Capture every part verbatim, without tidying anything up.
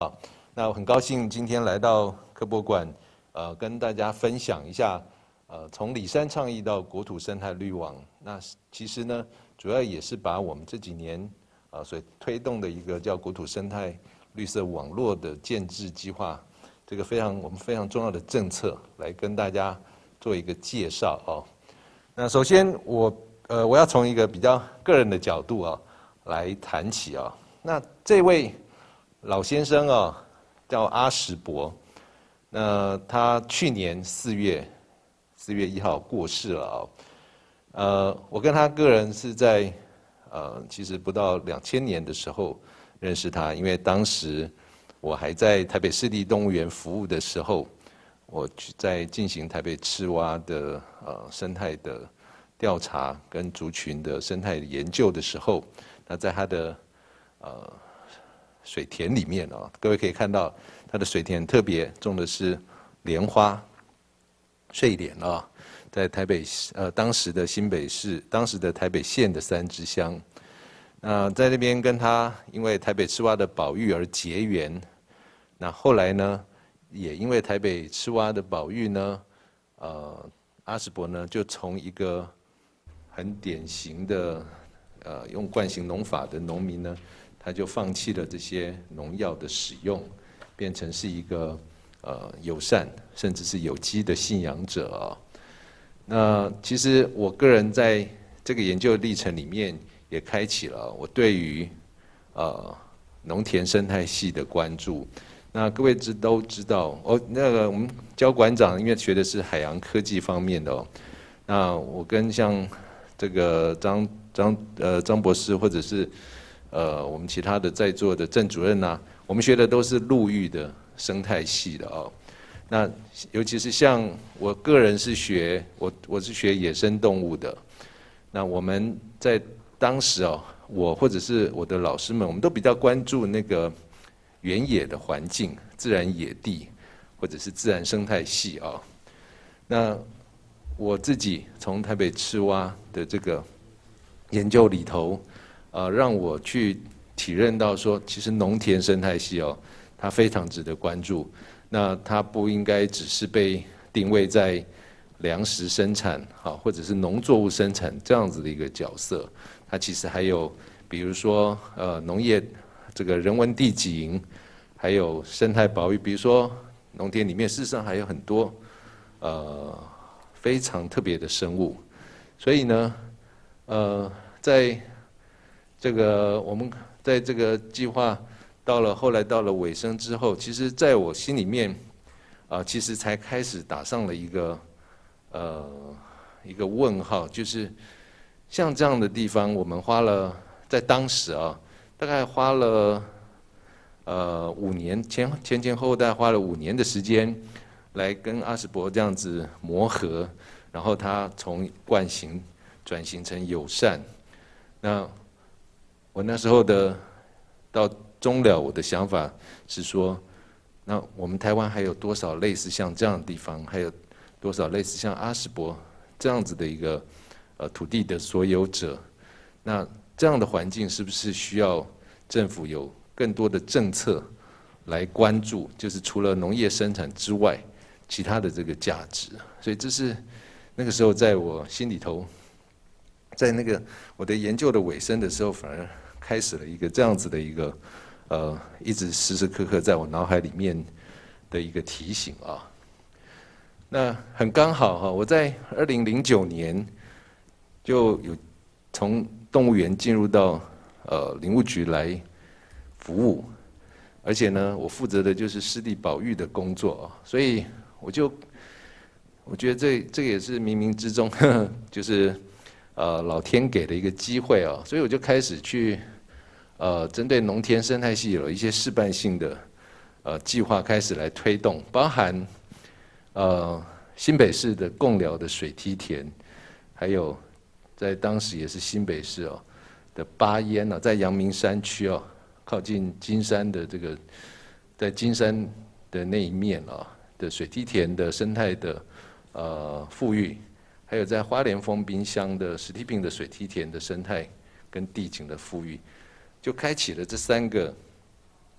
那我很高兴今天来到科博馆，呃，跟大家分享一下，呃，从里山倡议到国土生态绿网。那其实呢，主要也是把我们这几年呃所推动的一个叫国土生态绿色网络的建制计划，这个非常我们非常重要的政策，来跟大家做一个介绍哦。那首先我呃我要从一个比较个人的角度啊来谈起啊。那这位老先生啊。叫阿石伯，那他去年四月四月一号过世了啊、哦。呃，我跟他个人是在呃，其实不到两千年的时候认识他，因为当时我还在台北市立动物园服务的时候，我在进行台北赤蛙的呃生态的调查跟族群的生态研究的时候，那在他的呃。水田里面啊，各位可以看到，它的水田很特别，种的是莲花、睡莲啊，在台北呃当时的新北市、当时的台北县的三支乡，那在那边跟他因为台北赤蛙的保育而结缘，那后来呢，也因为台北赤蛙的保育呢，呃，阿石伯呢就从一个很典型的呃用惯行农法的农民呢。他就放弃了这些农药的使用，变成是一个呃友善甚至是有机的信仰者啊。那其实我个人在这个研究历程里面也开启了我对于呃农田生态系的关注。那各位知都知道哦，那个我们焦馆长因为学的是海洋科技方面的哦，那我跟像这个张张呃张博士或者是。呃，我们其他的在座的郑主任呐、啊，我们学的都是陆域的生态系的哦。那尤其是像我个人是学我我是学野生动物的，那我们在当时哦，我或者是我的老师们，我们都比较关注那个原野的环境、自然野地或者是自然生态系啊、哦。那我自己从台北赤蛙的这个研究里头。呃，让我去体认到说，其实农田生态系哦，它非常值得关注。那它不应该只是被定位在粮食生产啊，或者是农作物生产这样子的一个角色。它其实还有，比如说呃，农业这个人文地景，还有生态保育。比如说农田里面，事实上还有很多呃非常特别的生物。所以呢，呃，在这个我们在这个计划到了后来到了尾声之后，其实在我心里面啊、呃，其实才开始打上了一个呃一个问号，就是像这样的地方，我们花了在当时啊，大概花了呃五年前前前后后大概花了五年的时间，来跟阿石伯这样子磨合，然后他从惯行转型成友善，那。我那时候的到终了，我的想法是说，那我们台湾还有多少类似像这样的地方，还有多少类似像阿石伯这样子的一个呃土地的所有者？那这样的环境是不是需要政府有更多的政策来关注？就是除了农业生产之外，其他的这个价值。所以这是那个时候在我心里头，在那个我的研究的尾声的时候，反而。开始了一个这样子的一个，呃，一直时时刻刻在我脑海里面的一个提醒啊。那很刚好哈，我在二零零九年就有从动物园进入到呃林务局来服务，而且呢，我负责的就是湿地保育的工作啊，所以我就我觉得这这也是冥冥之中，呵呵就是呃老天给的一个机会啊，所以我就开始去。呃，针对农田生态系有一些示范性的呃计划开始来推动，包含呃新北市的贡寮的水梯田，还有在当时也是新北市哦的八烟呢，在阳明山区哦，靠近金山的这个，在金山的那一面啊的水梯田的生态的呃富裕，还有在花莲丰滨乡的史梯坪的水梯田的生态跟地景的富裕。就开启了这三个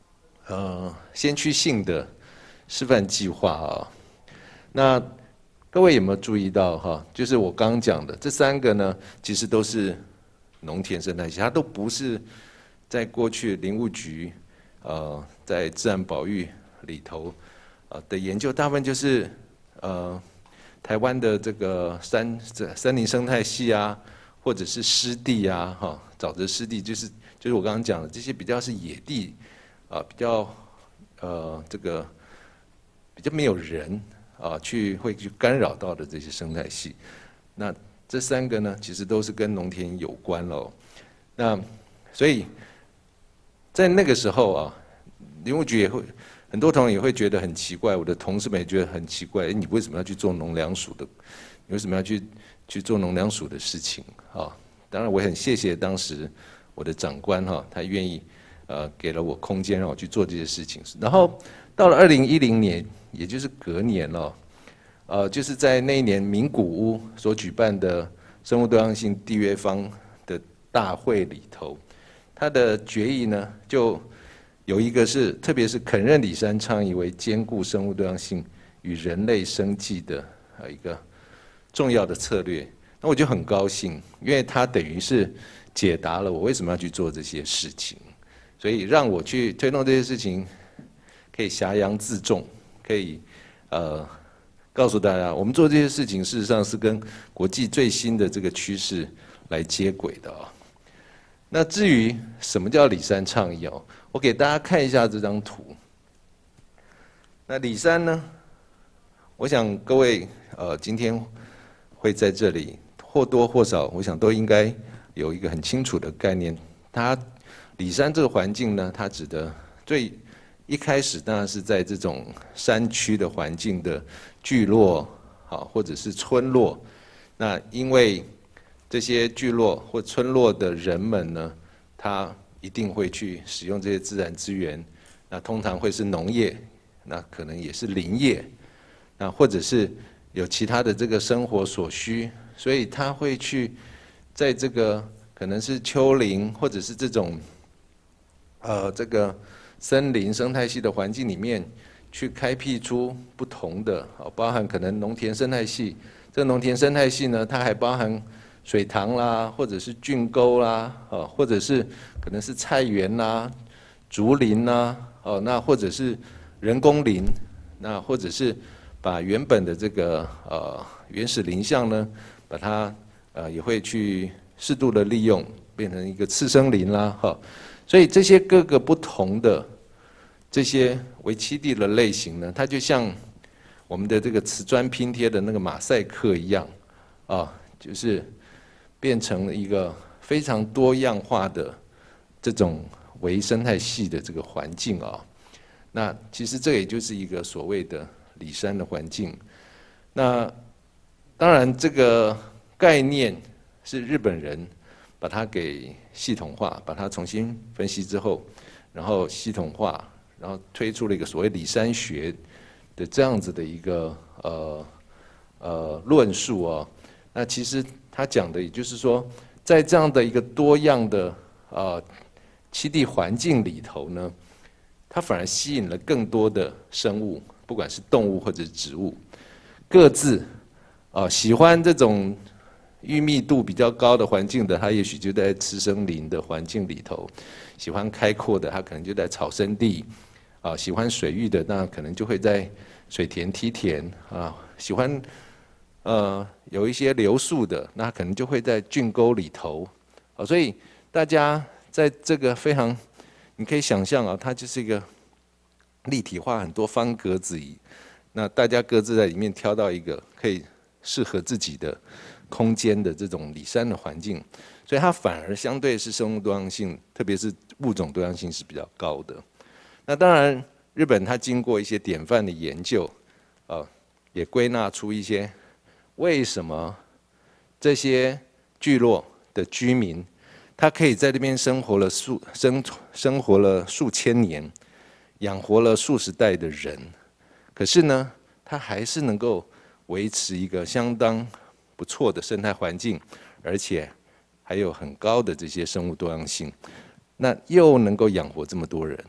呃先驱性的示范计划啊。那各位有没有注意到哈？就是我刚刚讲的这三个呢，其实都是农田生态系，它都不是在过去林务局呃在自然保育里头呃的研究，大部分就是呃台湾的这个山森林生态系啊，或者是湿地啊，哈，沼泽湿地，就是就是我刚刚讲的这些比较是野地啊、呃，比较呃这个比较没有人。啊，去会去干扰到的这些生态系，那这三个呢，其实都是跟农田有关喽。那所以在那个时候啊，林务局也会很多同仁也会觉得很奇怪，我的同事们也觉得很奇怪，哎，你为什么要去做农粮署的？你为什么要去去做农粮署的事情啊？当然，我很谢谢当时我的长官哈、啊，他愿意呃给了我空间让我去做这些事情。然后到了二零一零年。也就是隔年了，呃，就是在那一年名古屋所举办的生物多样性缔约方的大会里头，它的决议呢，就有一个是，特别是肯认里山倡议为兼顾生物多样性与人类生计的呃一个重要的策略。那我就很高兴，因为它等于是解答了我为什么要去做这些事情，所以让我去推动这些事情，可以挟洋自重。可以，呃，告诉大家，我们做这些事情，事实上是跟国际最新的这个趋势来接轨的啊。那至于什么叫里山倡议哦，我给大家看一下这张图。那里山呢，我想各位呃今天会在这里或多或少，我想都应该有一个很清楚的概念。它里山这个环境呢，它指的最一开始当然是在这种山区的环境的聚落，好或者是村落。那因为这些聚落或村落的人们呢，他一定会去使用这些自然资源。那通常会是农业，那可能也是林业，那或者是有其他的这个生活所需，所以他会去在这个可能是丘陵或者是这种呃这个。森林生态系的环境里面，去开辟出不同的，包含可能农田生态系。这个农田生态系呢，它还包含水塘啦，或者是圳沟啦，哦，或者是可能是菜园啦、竹林啦，哦，那或者是人工林，那或者是把原本的这个呃原始林相呢，把它呃也会去适度的利用，变成一个次生林啦，哈。所以这些各个不同的这些为栖地的类型呢，它就像我们的这个瓷砖拼贴的那个马赛克一样，啊，就是变成了一个非常多样化的这种微生态系的这个环境啊。那其实这也就是一个所谓的里山的环境。那当然这个概念是日本人把它给系统化，把它重新分析之后，然后系统化，然后推出了一个所谓里山学的这样子的一个呃呃论述哦。那其实他讲的也就是说，在这样的一个多样的呃栖地环境里头呢，它反而吸引了更多的生物，不管是动物或者是植物，各自啊、呃、喜欢这种郁密度比较高的环境的，它也许就在次生林的环境里头；喜欢开阔的，它可能就在草生地；啊，喜欢水域的，那可能就会在水田、梯田啊；喜欢呃有一些流速的，那可能就会在圳沟里头。啊，所以大家在这个非常，你可以想象啊，它就是一个立体化很多方格子仪，那大家各自在里面挑到一个可以适合自己的空间的这种里山的环境，所以它反而相对是生物多样性，特别是物种多样性是比较高的。那当然，日本它经过一些典范的研究，呃，也归纳出一些为什么这些聚落的居民，他可以在这边生活了数生生活了数千年，养活了数十代的人，可是呢，他还是能够维持一个相当不错的生态环境，而且还有很高的这些生物多样性，那又能够养活这么多人，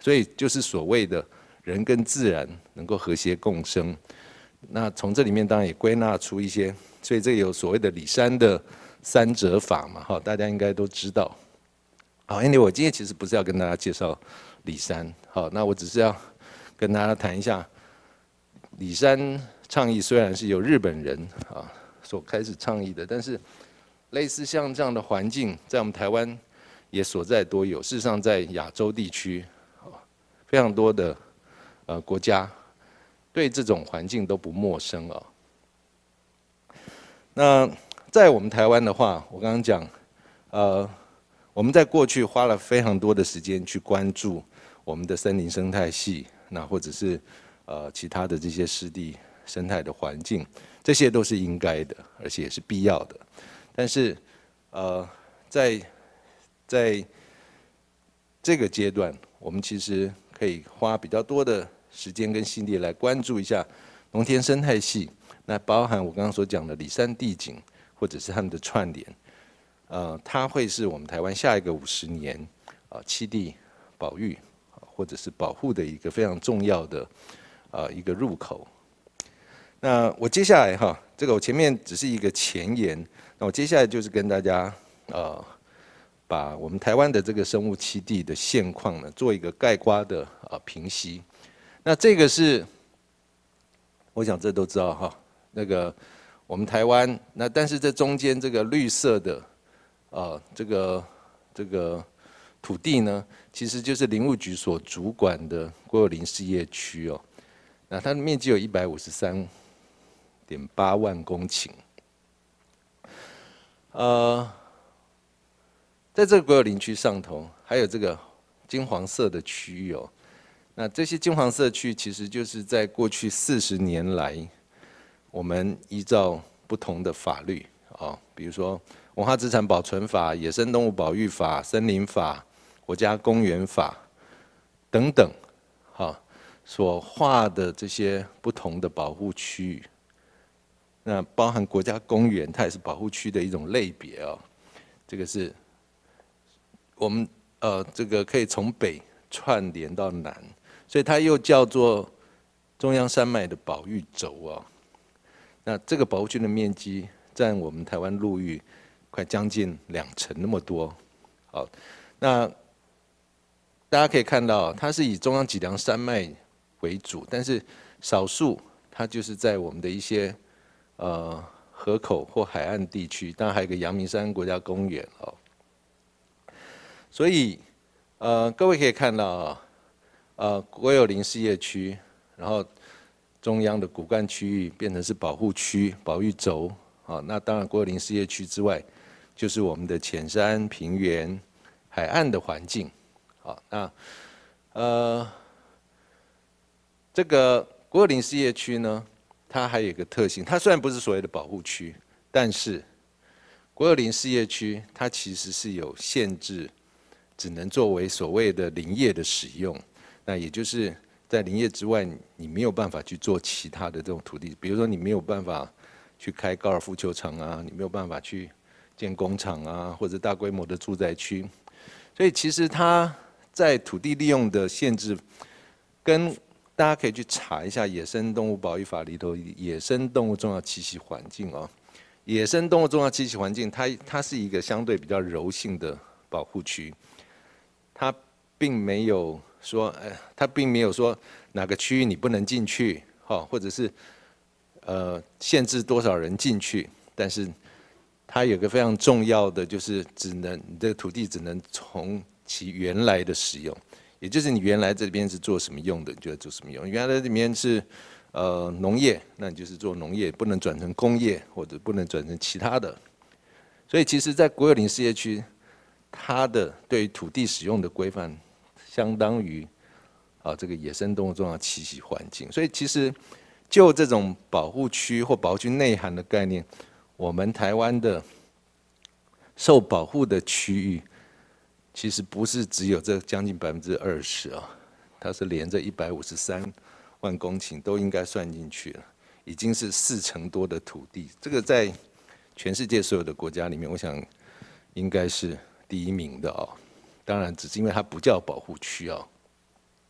所以就是所谓的人跟自然能够和谐共生。那从这里面当然也归纳出一些，所以这个有所谓的里山的三者法嘛，哈，大家应该都知道。好 ，anyway， 我今天其实不是要跟大家介绍里山，好，那我只是要跟大家谈一下里山倡议，虽然是由日本人啊所开始倡议的，但是类似像这样的环境，在我们台湾也所在多有。事实上，在亚洲地区，非常多的呃国家对这种环境都不陌生啊。那在我们台湾的话，我刚刚讲，呃，我们在过去花了非常多的时间去关注我们的森林生态系，那或者是呃其他的这些湿地生态的环境，这些都是应该的，而且也是必要的。但是，呃，在在这个阶段，我们其实可以花比较多的时间跟心力来关注一下农田生态系，那包含我刚刚所讲的里山地景，或者是它们的串联，呃，它会是我们台湾下一个五十年啊栖地保育或者是保护的一个非常重要的呃一个入口。那我接下来哈，这个我前面只是一个前言。那我接下来就是跟大家，呃，把我们台湾的这个生物栖地的现况呢，做一个概括的呃评析。那这个是，我想这都知道哈，那个我们台湾，那但是这中间这个绿色的，呃，这个这个土地呢，其实就是林务局所主管的国有林事业区哦。那它的面积有一百五十三点八万公顷。呃，在这个国有林区上头，还有这个金黄色的区域哦。那这些金黄色区域，其实就是在过去四十年来，我们依照不同的法律啊、哦，比如说文化资产保存法、野生动物保育法、森林法、国家公园法等等，哈、哦，所划的这些不同的保护区域。那包含国家公园，它也是保护区的一种类别哦。这个是我们呃，这个可以从北串联到南，所以它又叫做中央山脉的保育轴哦。那这个保护区的面积占我们台湾陆域快将近两成那么多。好，那大家可以看到，它是以中央脊梁山脉为主，但是少数它就是在我们的一些呃，河口或海岸地区，当然还有一个阳明山国家公园哦。所以，呃，各位可以看到啊，呃，国有林事业区，然后中央的骨干区域变成是保护区、保育轴啊。那当然，国有林事业区之外，就是我们的浅山、平原、海岸的环境。好，那呃，这个国有林事业区呢？它还有一个特性，它虽然不是所谓的保护区，但是国有林事业区它其实是有限制，只能作为所谓的林业的使用。那也就是在林业之外，你没有办法去做其他的这种土地，比如说你没有办法去开高尔夫球场啊，你没有办法去建工厂啊，或者大规模的住宅区。所以其实它在土地利用的限制跟大家可以去查一下《野生动物保育法》里头野生动物重要栖息环境哦。野生动物重要栖息环境，它它是一个相对比较柔性的保护区，它并没有说，呃，它并没有说哪个区域你不能进去，哈，或者是呃限制多少人进去，但是它有个非常重要的，就是只能你这个土地只能从其原来的使用。也就是你原来这边是做什么用的，你就要做什么用。原来这边是呃农业，那你就是做农业，不能转成工业或者不能转成其他的。所以其实，在国有林事业区，它的对于土地使用的规范，相当于啊这个野生动物重要栖息环境。所以其实就这种保护区或保护区内涵的概念，我们台湾的受保护的区域。其实不是只有这将近百分之二十啊，它是连着一百五十三万公顷都应该算进去了，已经是四成多的土地。这个在全世界所有的国家里面，我想应该是第一名的哦。当然，只是因为它不叫保护区哦。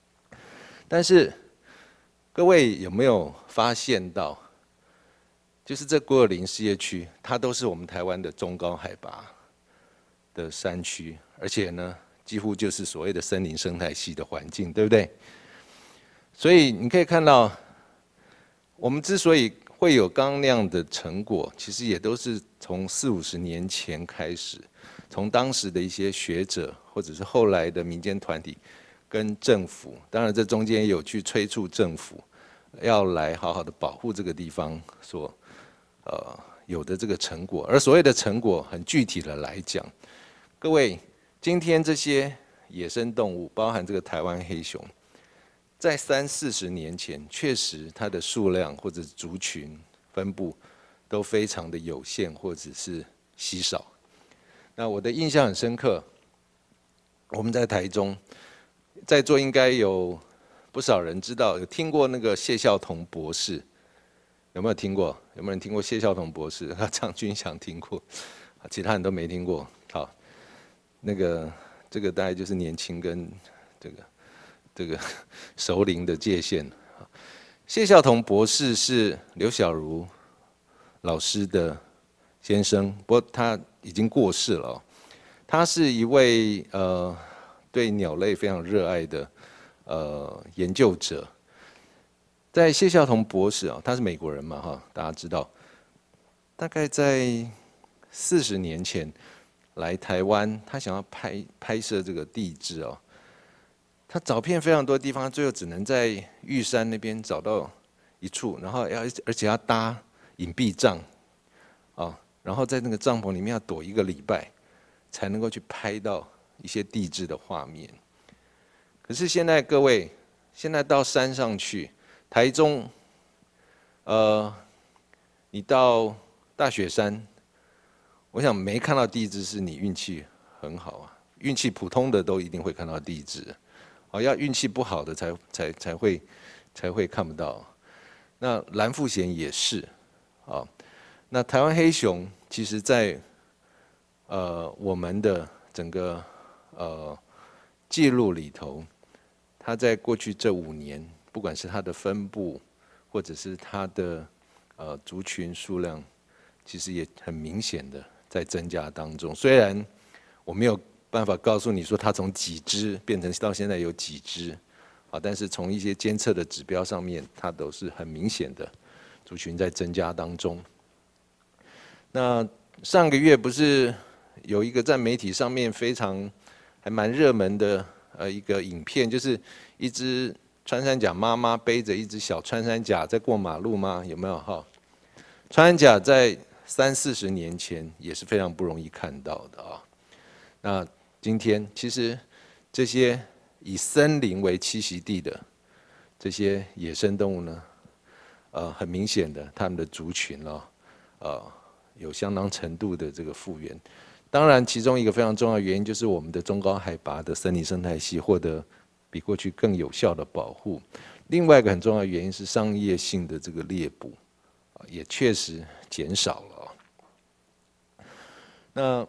但是各位有没有发现到，就是这国有林事业区，它都是我们台湾的中高海拔的山区，而且呢，几乎就是所谓的森林生态系的环境，对不对？所以你可以看到，我们之所以会有刚刚那样的成果，其实也都是从四五十年前开始，从当时的一些学者，或者是后来的民间团体跟政府，当然这中间也有去催促政府要来好好的保护这个地方所呃有的这个成果。而所谓的成果，很具体的来讲，各位，今天这些野生动物，包含这个台湾黑熊，在三四十年前，确实它的数量或者族群分布都非常的有限，或者是稀少。那我的印象很深刻，我们在台中，在座应该有不少人知道，有听过那个谢孝同博士，有没有听过？有没有人听过谢孝同博士？张君祥听过，其他人都没听过。好，那个这个大概就是年轻跟这个。这个熟龄的界限。谢孝同博士是刘小如老师的先生，不过他已经过世了。他是一位呃对鸟类非常热爱的呃研究者。在谢孝同博士啊，他是美国人嘛哈，大家知道，大概在四十年前来台湾，他想要拍拍摄这个地质哦。他找遍非常多地方，最后只能在玉山那边找到一处，然后要而且要搭隐蔽帐，啊，然后在那个帐篷里面要躲一个礼拜，才能够去拍到一些地质的画面。可是现在各位，现在到山上去，台中，呃，你到大雪山，我想没看到地质是你运气很好啊，运气普通的都一定会看到地质。哦，要运气不好的才才才会才会看不到。那蓝腹鹇也是，啊，那台湾黑熊其实在呃我们的整个呃记录里头，它在过去这五年，不管是它的分布，或者是它的呃族群数量，其实也很明显的在增加当中。虽然我没有办法告诉你说它从几只变成到现在有几只，啊，但是从一些监测的指标上面，它都是很明显的族群在增加当中。那上个月不是有一个在媒体上面非常还蛮热门的呃一个影片，就是一只穿山甲妈妈背着一只小穿山甲在过马路吗？有没有哈？穿山甲在三四十年前也是非常不容易看到的啊。那今天其实这些以森林为栖息地的这些野生动物呢，呃，很明显的它们的族群哦，呃，有相当程度的这个复原。当然，其中一个非常重要的原因就是我们的中高海拔的森林生态系获得比过去更有效的保护。另外一个很重要的原因是商业性的这个猎捕，也确实减少了。那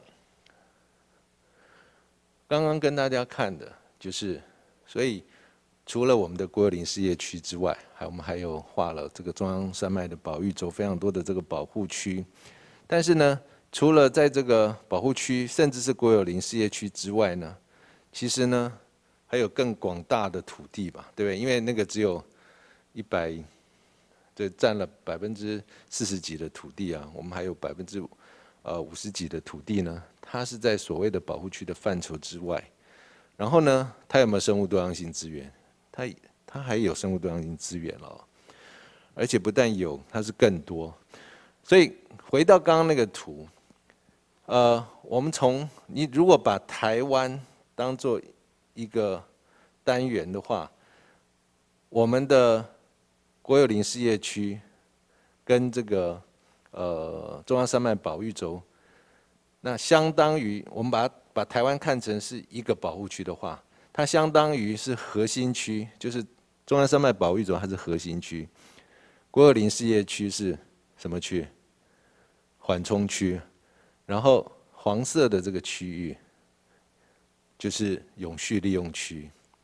刚刚跟大家看的就是，所以除了我们的国有林事业区之外，还我们还有划了这个中央山脉的保育轴，非常多的这个保护区。但是呢，除了在这个保护区，甚至是国有林事业区之外呢，其实呢还有更广大的土地吧，对不对？因为那个只有一百，这占了百分之四十几的土地啊，我们还有百分之呃五十几的土地呢。它是在所谓的保护区的范畴之外，然后呢，它有没有生物多样性资源？它它还有生物多样性资源了，而且不但有，它是更多。所以回到刚刚那个图，呃，我们从你如果把台湾当做一个单元的话，我们的国有林事业区跟这个呃中央山脉保育轴。那相当于我们把把台湾看成是一个保护区的话，它相当于是核心区，就是中央山脉保育轴它是核心区，国有林事业区是什么区？缓冲区，然后黄色的这个区域就是永续利用区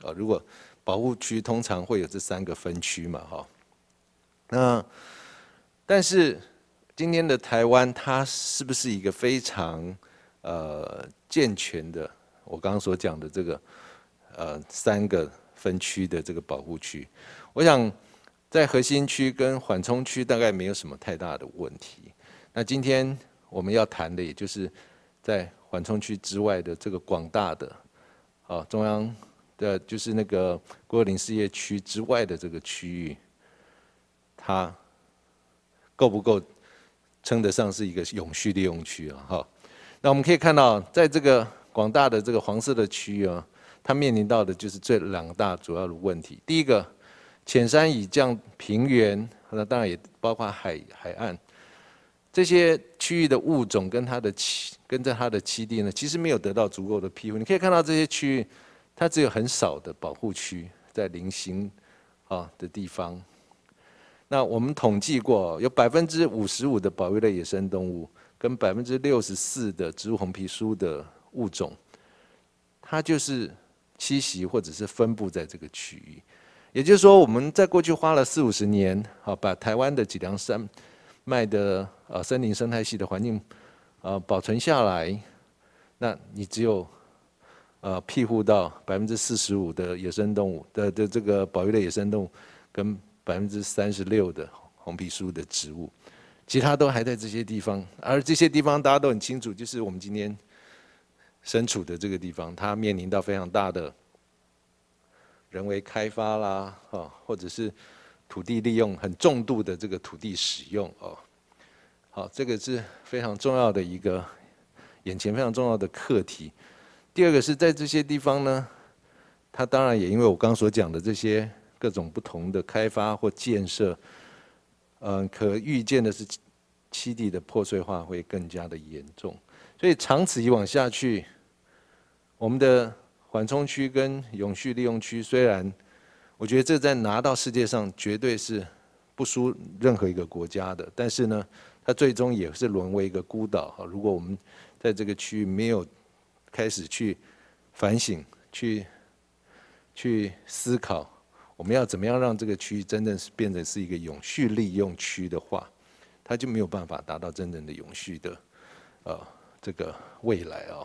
啊。如果保护区通常会有这三个分区嘛，哈。那但是今天的台湾，它是不是一个非常呃健全的？我刚刚所讲的这个呃三个分区的这个保护区，我想在核心区跟缓冲区大概没有什么太大的问题。那今天我们要谈的，也就是在缓冲区之外的这个广大的啊中央的，就是那个国有林事业区之外的这个区域，它够不够称得上是一个永续利用区啊？哈，那我们可以看到，在这个广大的这个黄色的区域啊，它面临到的就是这两大主要的问题。第一个，浅山以降平原，那当然也包括海海岸这些区域的物种跟它的栖跟在它的栖地呢，其实没有得到足够的庇护。你可以看到这些区域，它只有很少的保护区在零星啊的地方。那我们统计过，有百分之五十五的保育类野生动物，跟百分之六十四的植物红皮书的物种，它就是栖息或者是分布在这个区域。也就是说，我们在过去花了四五十年，好把台湾的脊梁山脉的呃森林生态系的环境呃保存下来，那你只有呃庇护到百分之四十五的野生动物的的这个保育类野生动物，跟百分之三十六的红皮书的植物，其他都还在这些地方，而这些地方大家都很清楚，就是我们今天身处的这个地方，它面临到非常大的人为开发啦，啊，或者是土地利用很重度的这个土地使用哦，好，这个是非常重要的一个眼前非常重要的课题。第二个是在这些地方呢，它当然也因为我刚刚所讲的这些各种不同的开发或建设，嗯，可预见的是栖地的破碎化会更加的严重，所以长此以往下去，我们的缓冲区跟永续利用区，虽然我觉得这在拿到世界上绝对是不输任何一个国家的，但是呢，它最终也是沦为一个孤岛。如果我们在这个区域没有开始去反省、去去思考，我们要怎么样让这个区域真正是变成是一个永续利用区的话，它就没有办法达到真正的永续的呃这个未来啊。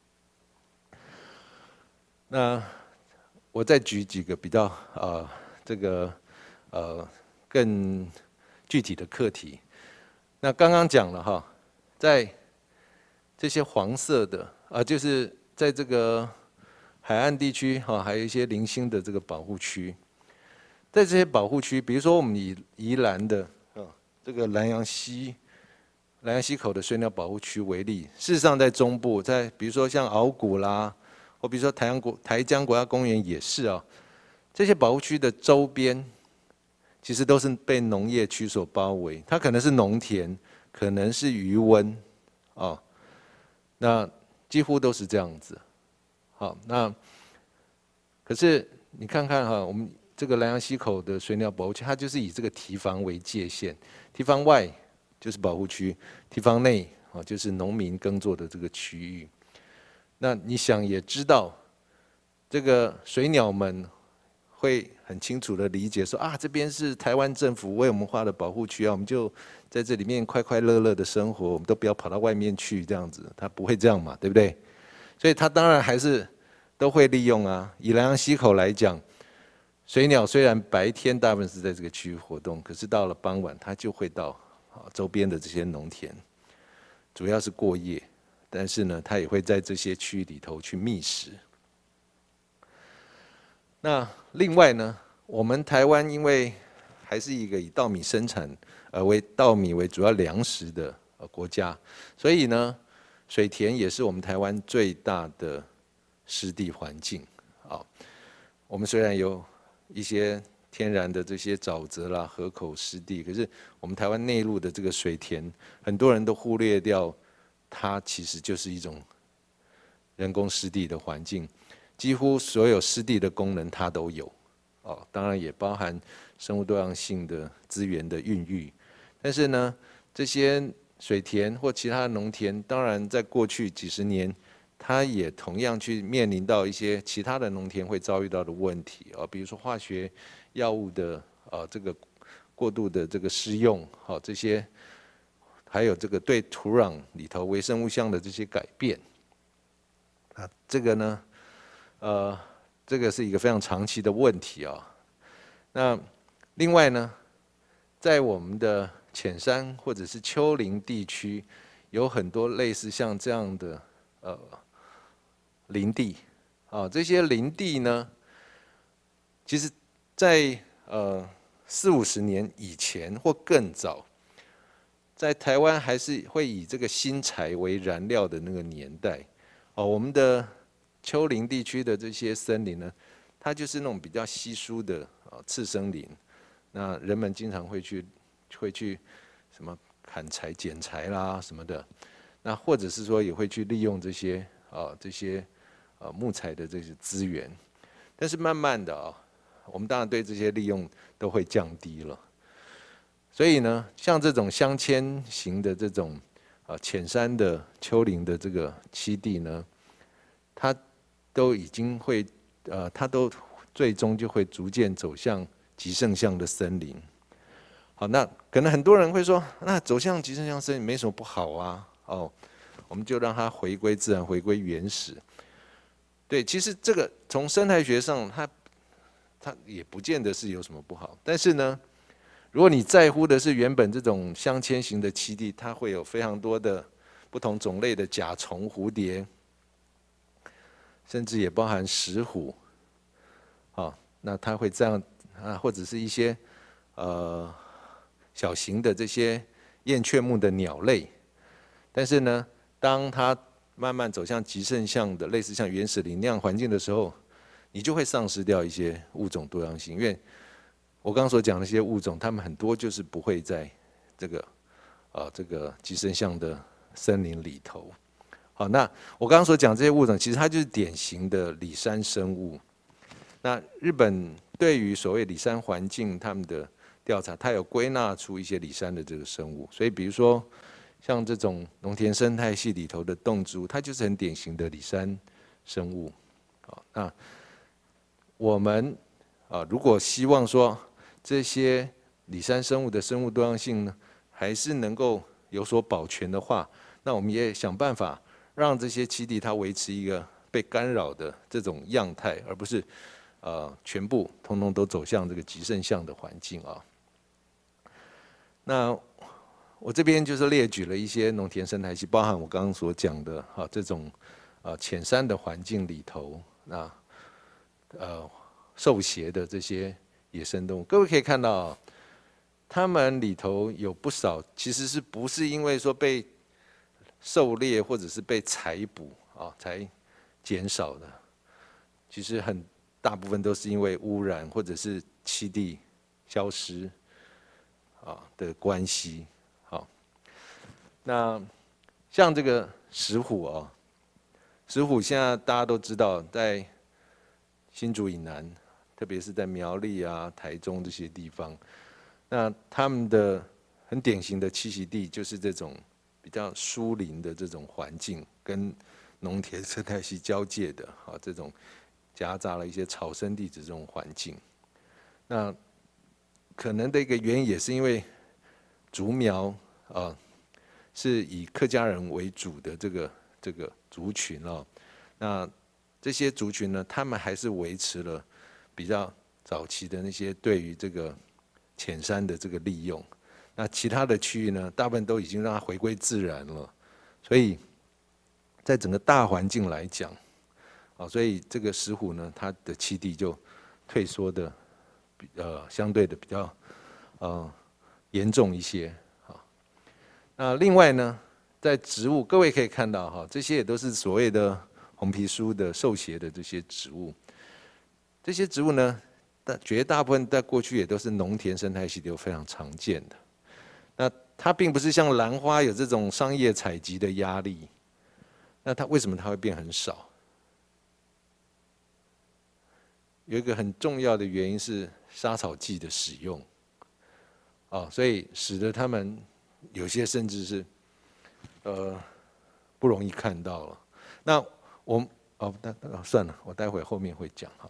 那我再举几个比较呃这个呃更具体的课题。那刚刚讲了哈，在这些黄色的啊、呃，就是在这个海岸地区哈，还有一些零星的这个保护区。在这些保护区，比如说我们以宜兰的啊这个南洋溪南洋溪口的水鸟保护区为例，事实上在中部，在比如说像鳌谷啦。或比如说台江国台江国家公园也是啊，这些保护区的周边其实都是被农业区所包围，它可能是农田，可能是渔温，啊，那几乎都是这样子。好，那可是你看看哈，我们这个南洋溪口的水鸟保护区，它就是以这个堤防为界限，堤防外就是保护区，堤防内啊就是农民耕作的这个区域。那你想也知道，这个水鸟们会很清楚的理解说啊，这边是台湾政府为我们划的保护区啊，我们就在这里面快快乐乐的生活，我们都不要跑到外面去这样子，他不会这样嘛，对不对？所以他当然还是都会利用啊。以南洋溪口来讲，水鸟虽然白天大部分是在这个区域活动，可是到了傍晚，它就会到周边的这些农田，主要是过夜。但是呢，它也会在这些区域里头去觅食。那另外呢，我们台湾因为还是一个以稻米生产呃为稻米为主要粮食的呃国家，所以呢，水田也是我们台湾最大的湿地环境啊。我们虽然有一些天然的这些沼泽啦、河口湿地，可是我们台湾内陆的这个水田，很多人都忽略掉。它其实就是一种人工湿地的环境，几乎所有湿地的功能它都有，哦，当然也包含生物多样性的资源的孕育。但是呢，这些水田或其他的农田，当然在过去几十年， 它也同样去面临到一些其他的农田会遭遇到的问题啊，比如说化学药物的呃这个过度的这个施用，好这些，还有这个对土壤里头微生物相的这些改变，啊，这个呢，呃，这个是一个非常长期的问题啊。那另外呢，在我们的浅山或者是丘陵地区，有很多类似像这样的呃。林地，啊，这些林地呢，其实在，在呃四五十年以前或更早，在台湾还是会以这个新柴为燃料的那个年代，哦，我们的丘陵地区的这些森林呢，它就是那种比较稀疏的啊次生林，那人们经常会去会去什么砍柴、剪柴啦什么的，那或者是说也会去利用这些啊这些。呃，木材的这些资源，但是慢慢的啊，我们当然对这些利用都会降低了。所以呢，像这种乡迁型的这种呃浅山的丘陵的这个栖地呢，它都已经会呃，它都最终就会逐渐走向极盛相的森林。好，那可能很多人会说，那走向极盛相森林没什么不好啊，哦，我们就让它回归自然，回归原始。对，其实这个从生态学上，它它也不见得是有什么不好。但是呢，如果你在乎的是原本这种乡迁型的栖地，它会有非常多的不同种类的甲虫、蝴蝶，甚至也包含石虎，啊，那它会这样啊，或者是一些呃小型的这些燕雀目的鸟类。但是呢，当它慢慢走向极盛相的类似像原始林那样环境的时候，你就会丧失掉一些物种多样性，因为我刚刚所讲的一些物种，它们很多就是不会在这个啊这个极盛相的森林里头。好，那我刚刚所讲这些物种，其实它就是典型的里山生物。那日本对于所谓里山环境他们的调查，它有归纳出一些里山的这个生物，所以比如说。像这种农田生态系里头的动植物，它就是很典型的里山生物。好，那我们啊，如果希望说这些里山生物的生物多样性呢，还是能够有所保全的话，那我们也想办法让这些栖地它维持一个被干扰的这种样态，而不是呃全部通通都走向这个极盛相的环境啊。那我这边就是列举了一些农田生态系，包含我刚刚所讲的哈这种呃浅山的环境里头，那呃受胁的这些野生动物，各位可以看到，它们里头有不少其实是不是因为说被狩猎或者是被采捕啊才减少的，其实很大部分都是因为污染或者是栖地消失啊的关系。那像这个石虎哦，石虎现在大家都知道，在新竹以南，特别是在苗栗啊、台中这些地方，那他们的很典型的栖息地就是这种比较疏林的这种环境，跟农田生态系交界的啊这种夹杂了一些草生地质这种环境。那可能的一个原因也是因为竹苗啊。是以客家人为主的这个这个族群哦，那这些族群呢，他们还是维持了比较早期的那些对于这个浅山的这个利用。那其他的区域呢，大部分都已经让它回归自然了，所以在整个大环境来讲，啊，所以这个石虎呢，它的栖地就退缩的，呃，相对的比较呃严重一些。那另外呢，在植物，各位可以看到哈，这些也都是所谓的红皮书的受胁的这些植物。这些植物呢，但绝大部分在过去也都是农田生态系里头非常常见的。那它并不是像兰花有这种商业采集的压力。那它为什么它会变很少？有一个很重要的原因是杀草剂的使用。啊，所以使得它们。有些甚至是，呃，不容易看到了。那我哦，那算了，我待会后面会讲哈。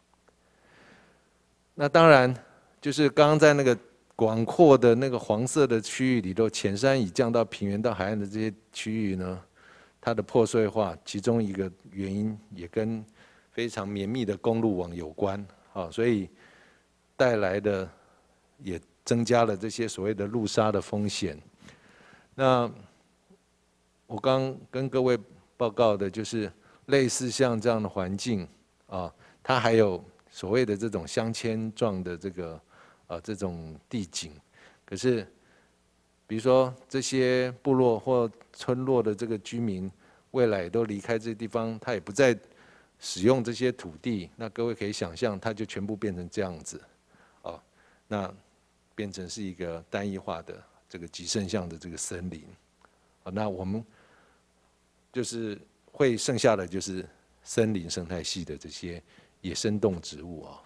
那当然，就是刚刚在那个广阔的那个黄色的区域里头，浅山已降到平原到海岸的这些区域呢，它的破碎化，其中一个原因也跟非常绵密的公路网有关啊，所以带来的也增加了这些所谓的路杀的风险。那我刚跟各位报告的就是类似像这样的环境啊，它还有所谓的这种镶嵌状的这个啊这种地景，可是比如说这些部落或村落的这个居民，未来都离开这个地方，他也不再使用这些土地，那各位可以想象，它就全部变成这样子，啊，那变成是一个单一化的这个极盛象的这个森林，啊，那我们就是会剩下的就是森林生态系的这些野生动植物啊。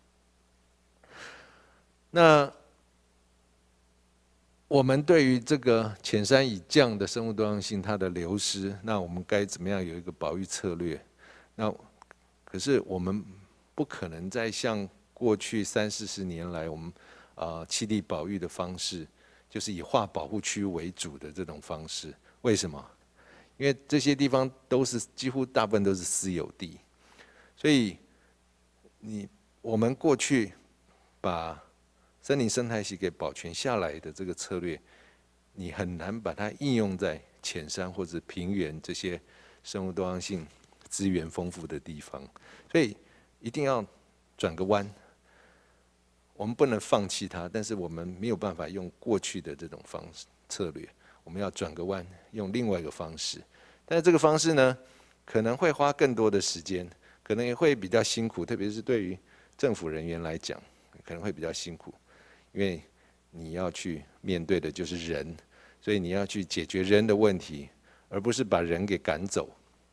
那我们对于这个浅山以降的生物多样性它的流失，那我们该怎么样有一个保育策略？那可是我们不可能再像过去三四十年来我们啊栖地保育的方式，就是以划保护区为主的这种方式。为什么？因为这些地方都是几乎大部分都是私有地，所以你我们过去把森林生态系给保全下来的这个策略，你很难把它应用在浅山或者平原这些生物多样性资源丰富的地方，所以一定要转个弯。我们不能放弃它，但是我们没有办法用过去的这种方式策略，我们要转个弯，用另外一个方式。但是这个方式呢，可能会花更多的时间，可能也会比较辛苦，特别是对于政府人员来讲，可能会比较辛苦。因为你要去面对的就是人，所以你要去解决人的问题，而不是把人给赶走。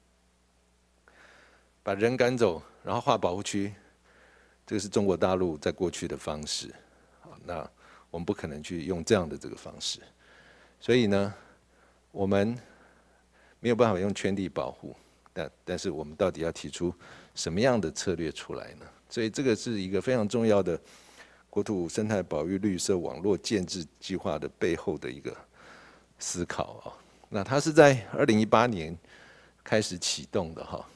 把人赶走，然后划保护区，这个是中国大陆在过去的方式。那我们不可能去用这样的这个方式，所以呢，我们没有办法用圈地保护，但但是我们到底要提出什么样的策略出来呢？所以这个是一个非常重要的。国土生态保育绿色网络建制计划的背后的一个思考啊，那它是在二零一八年开始启动的哈。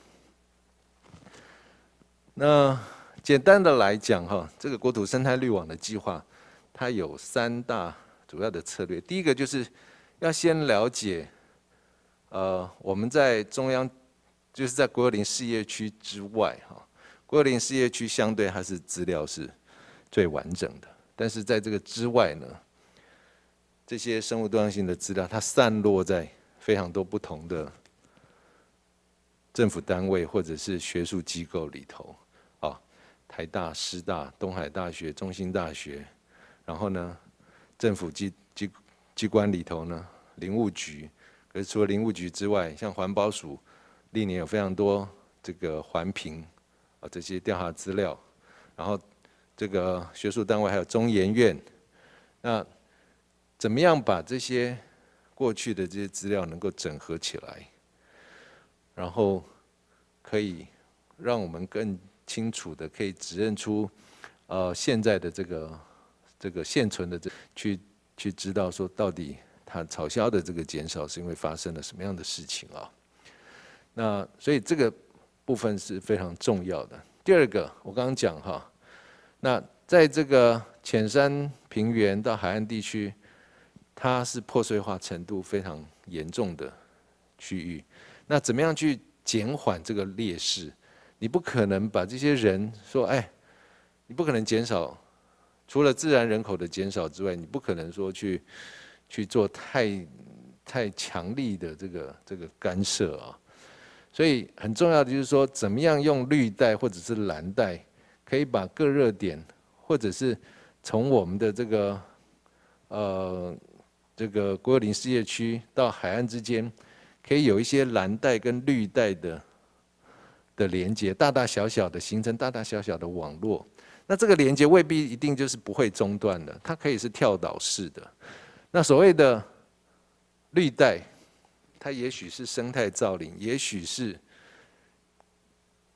那简单的来讲哈，这个国土生态绿网的计划，它有三大主要的策略。第一个就是要先了解，呃，我们在中央，就是在国有林事业区之外哈，国有林事业区相对它是资料是最完整的，但是在这个之外呢，这些生物多样性的资料，它散落在非常多不同的政府单位或者是学术机构里头，啊，台大、师大、东海大学、中兴大学，然后呢，政府机机机关里头呢，林务局，可是除了林务局之外，像环保署，历年有非常多这个环评啊这些调查资料，然后。这个学术单位还有中研院，那怎么样把这些过去的这些资料能够整合起来，然后可以让我们更清楚的可以指认出，呃，现在的这个这个现存的这去去知道说到底它草鸮的这个减少是因为发生了什么样的事情啊？那所以这个部分是非常重要的。第二个，我刚刚讲哈。那在这个浅山平原到海岸地区，它是破碎化程度非常严重的区域。那怎么样去减缓这个劣势？你不可能把这些人说，哎，你不可能减少，除了自然人口的减少之外，你不可能说去去做太太强力的这个这个干涉啊。所以很重要的就是说，怎么样用绿带或者是蓝带。可以把各热点，或者是从我们的这个呃这个国有林事业区到海岸之间，可以有一些蓝带跟绿带的的连接，大大小小的形成大大小小的网络。那这个连接未必一定就是不会中断的，它可以是跳岛式的。那所谓的绿带，它也许是生态造林，也许是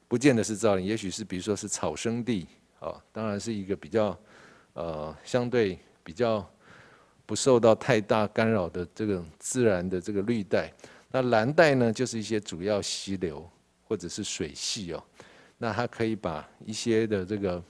不见得是造林，也许是比如说是草生地啊，当然是一个比较呃相对比较不受到太大干扰的这个自然的这个绿带。那蓝带呢，就是一些主要溪流或者是水系哦，那它可以把一些的这个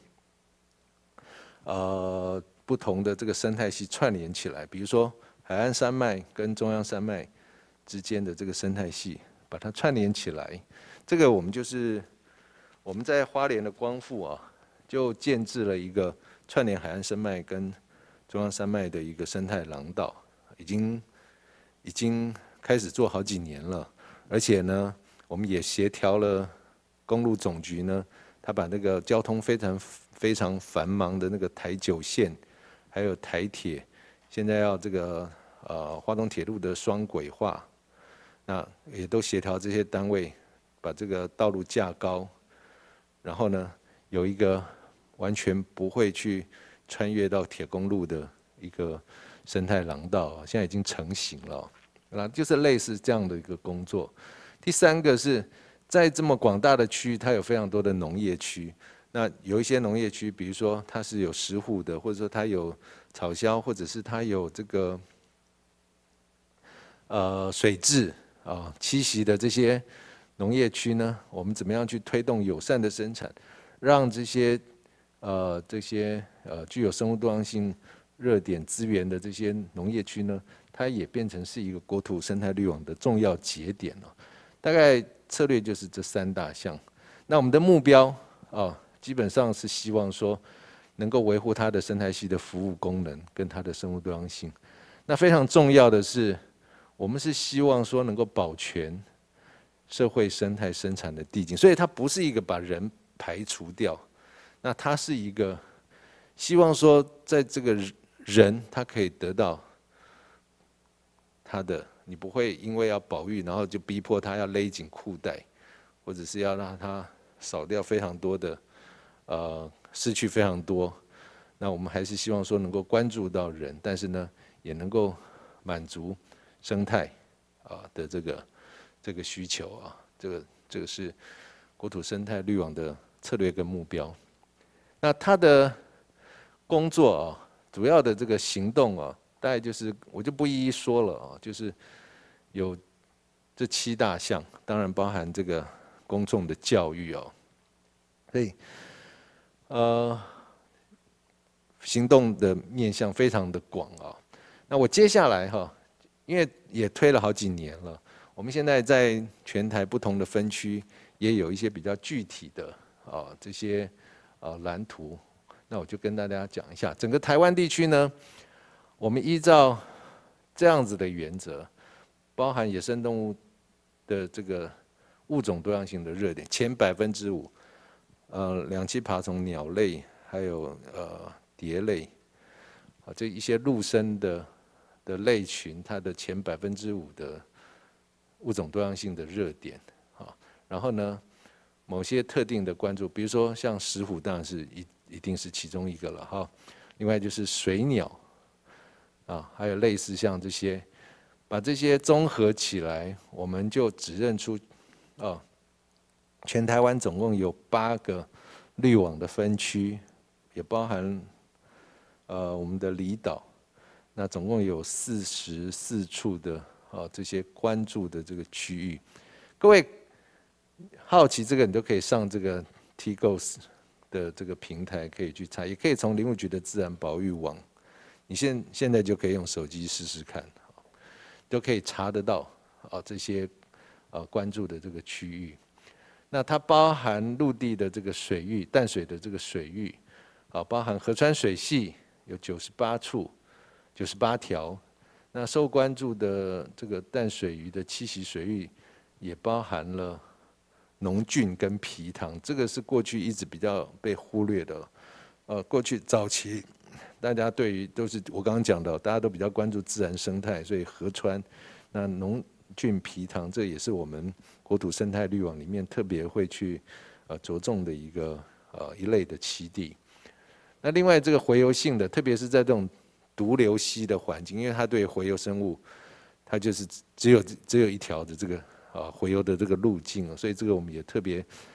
呃不同的这个生态系串联起来，比如说海岸山脉跟中央山脉之间的这个生态系，把它串联起来。这个我们就是我们在花莲的光复啊，就建制了一个串联海岸山脉跟中央山脉的一个生态廊道，已经已经开始做好几年了，而且呢，我们也协调了公路总局呢，他把那个交通非常非常繁忙的那个台九线，还有台铁，现在要这个呃花东铁路的双轨化，那也都协调这些单位，把这个道路架高，然后呢，有一个完全不会去穿越到铁公路的一个生态廊道，现在已经成型了。那就是类似这样的一个工作。第三个是在这么广大的区域，它有非常多的农业区。那有一些农业区，比如说它是有石虎的，或者说它有草鸮，或者是它有这个呃水蛭啊栖息的这些农业区呢，我们怎么样去推动友善的生产，让这些呃这些呃具有生物多样性热点资源的这些农业区呢，它也变成是一个国土生态绿网的重要节点了。大概策略就是这三大项。那我们的目标啊，基本上是希望说能够维护它的生态系的服务功能跟它的生物多样性。那非常重要的是，我们是希望说能够保全社会生态生产的地景，所以它不是一个把人排除掉，那它是一个希望说在这个人他可以得到他的，你不会因为要保育，然后就逼迫他要勒紧裤带，或者是要让他少掉非常多的，呃，失去非常多。那我们还是希望说能够关注到人，但是呢，也能够满足生态啊的这个这个需求啊，这个这个是国土生态绿网的策略跟目标。那他的工作啊，主要的这个行动啊，大概就是我就不一一说了啊，就是有这七大项，当然包含这个公众的教育哦，所以呃行动的面向非常的广啊。那我接下来哈，因为也推了好几年了，我们现在在全台不同的分区也有一些比较具体的啊这些啊蓝图。那我就跟大家讲一下，整个台湾地区呢，我们依照这样子的原则，包含野生动物的这个物种多样性的热点，前百分之五，呃，两栖爬虫鸟类，还有呃蝶类，啊，这一些陆生的的类群，它的前百分之五的物种多样性的热点，啊，然后呢，某些特定的关注，比如说像石虎，当然是一。一定是其中一个了哈，另外就是水鸟，啊，还有类似像这些，把这些综合起来，我们就指认出，哦，全台湾总共有八个绿网的分区，也包含呃我们的离岛，那总共有四十四处的啊这些关注的这个区域，各位好奇这个你都可以上这个 T G O S。的这个平台可以去查，也可以从林务局的自然保育网，你现现在就可以用手机试试看，就可以查得到啊这些呃关注的这个区域。那它包含陆地的这个水域、淡水的这个水域，啊，包含河川水系有九十八处、九十八条。那受关注的这个淡水鱼的栖息水域也包含了。农菌跟埤塘，这个是过去一直比较被忽略的。呃，过去早期大家对于都是我刚刚讲的，大家都比较关注自然生态，所以河川、那农菌、埤塘，这也是我们国土生态绿网里面特别会去呃着重的一个呃一类的栖地。那另外这个洄游性的，特别是在这种毒瘤溪的环境，因为它对洄游生物，它就是只有只有一条的这个。啊，洄游的这个路径，所以这个我们也特别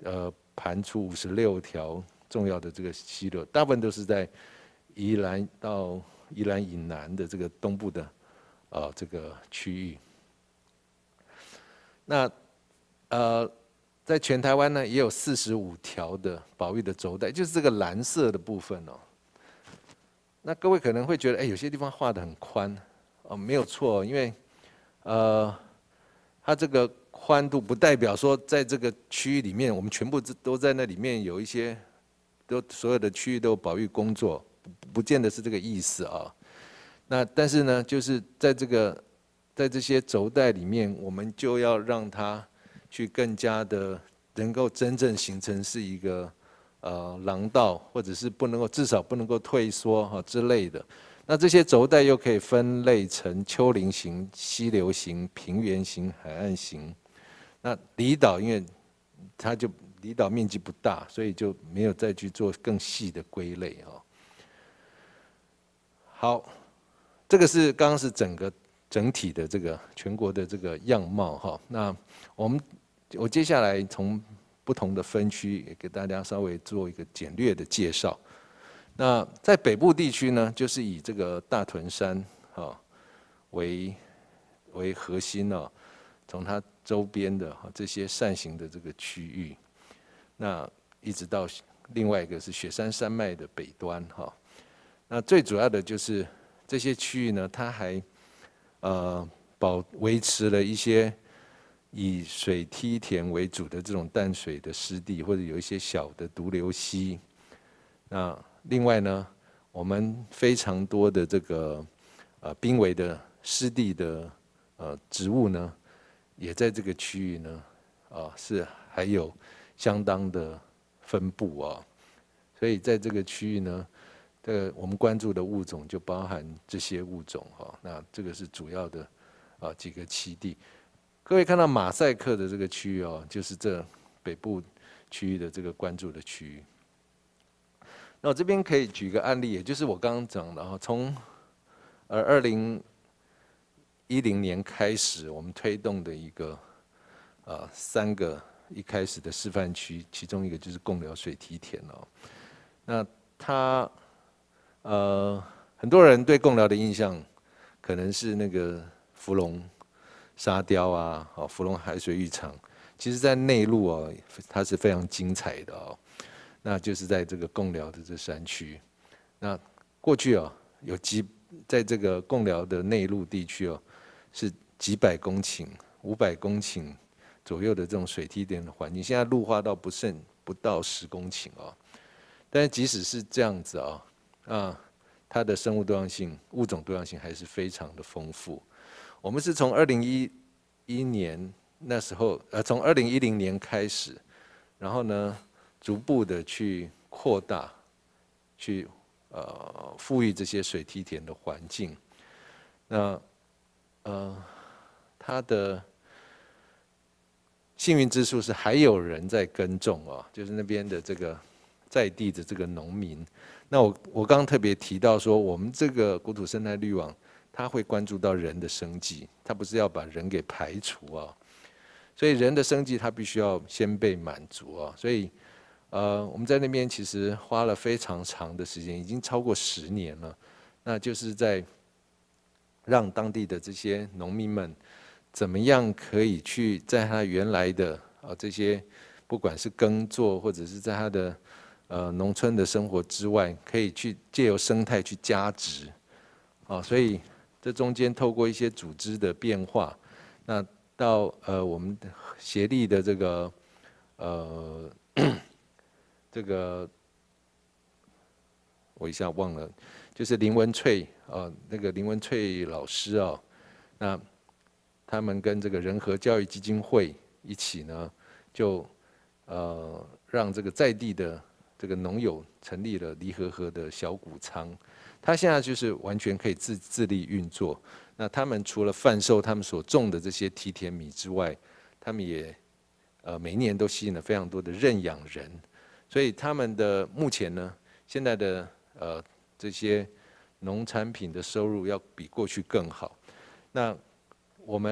呃盘出五十六条重要的这个溪流，大部分都是在宜兰到宜兰以南的这个东部的呃这个区域。那呃，在全台湾呢，也有四十五条的保育的轴带，就是这个蓝色的部分哦。那各位可能会觉得，哎，有些地方画得很宽，哦，没有错，因为呃，它这个宽度不代表说在这个区域里面，我们全部都在那里面有一些，都所有的区域都有保育工作，不不见得是这个意思啊。那但是呢，就是在这个在这些轴带里面，我们就要让它去更加的能够真正形成是一个呃廊道，或者是不能够至少不能够退缩哈之类的。那这些轴带又可以分类成丘陵型、溪流型、平原型、海岸型。那离岛因为它就离岛面积不大，所以就没有再去做更细的归类哈。好，这个是刚刚是整个整体的这个全国的这个样貌哈。那我们我接下来从不同的分区也给大家稍微做一个简略的介绍。那在北部地区呢，就是以这个大屯山啊为为核心哦，从它周边的这些扇形的这个区域，那一直到另外一个是雪山山脉的北端哈。那最主要的就是这些区域呢，它还呃保维持了一些以水梯田为主的这种淡水的湿地，或者有一些小的毒瘤溪。那另外呢，我们非常多的这个呃濒危的湿地的呃植物呢，也在这个区域呢，啊是还有相当的分布啊。所以在这个区域呢，这个我们关注的物种就包含这些物种哈。那这个是主要的啊几个栖地。各位看到马赛克的这个区域哦，就是这北部区域的这个关注的区域。那我这边可以举个案例，也就是我刚刚讲的哈，从呃二零一零年开始，我们推动的一个呃三个一开始的示范区，其中一个就是贡寮水梯田哦。那它呃很多人对贡寮的印象可能是那个福隆沙雕啊，哦福隆海水浴场，其实在内陆哦，它是非常精彩的哦。那就是在这个贡寮的这山区，那过去哦有几在这个贡寮的内陆地区哦，是几百公顷、五百公顷左右的这种水梯田的环境，现在陆化到不剩不到十公顷哦。但是即使是这样子啊、哦，啊，它的生物多样性、物种多样性还是非常的丰富。我们是从二零一一年那时候，呃，从二零一零年开始，然后呢，逐步的去扩大，去呃富裕这些水梯田的环境。那呃，它的幸运之处是还有人在耕种哦，就是那边的这个在地的这个农民。那我我刚刚特别提到说，我们这个国土生态绿网，它会关注到人的生计，它不是要把人给排除啊。所以人的生计它必须要先被满足啊。所以呃，我们在那边其实花了非常长的时间，已经超过十年了。那就是在让当地的这些农民们，怎么样可以去在他原来的啊这些，不管是耕作或者是在他的呃农村的生活之外，可以去借由生态去加值，啊，所以这中间透过一些组织的变化，那到呃我们协力的这个呃这个我一下忘了，就是林文翠啊，那个林文翠老师啊，那他们跟这个人和教育基金会一起呢，就呃让这个在地的这个农友成立了离合河的小谷仓，他现在就是完全可以自自力运作。那他们除了贩售他们所种的这些梯田米之外，他们也呃每年都吸引了非常多的认养人，所以他们的目前呢，现在的呃这些农产品的收入要比过去更好。那我们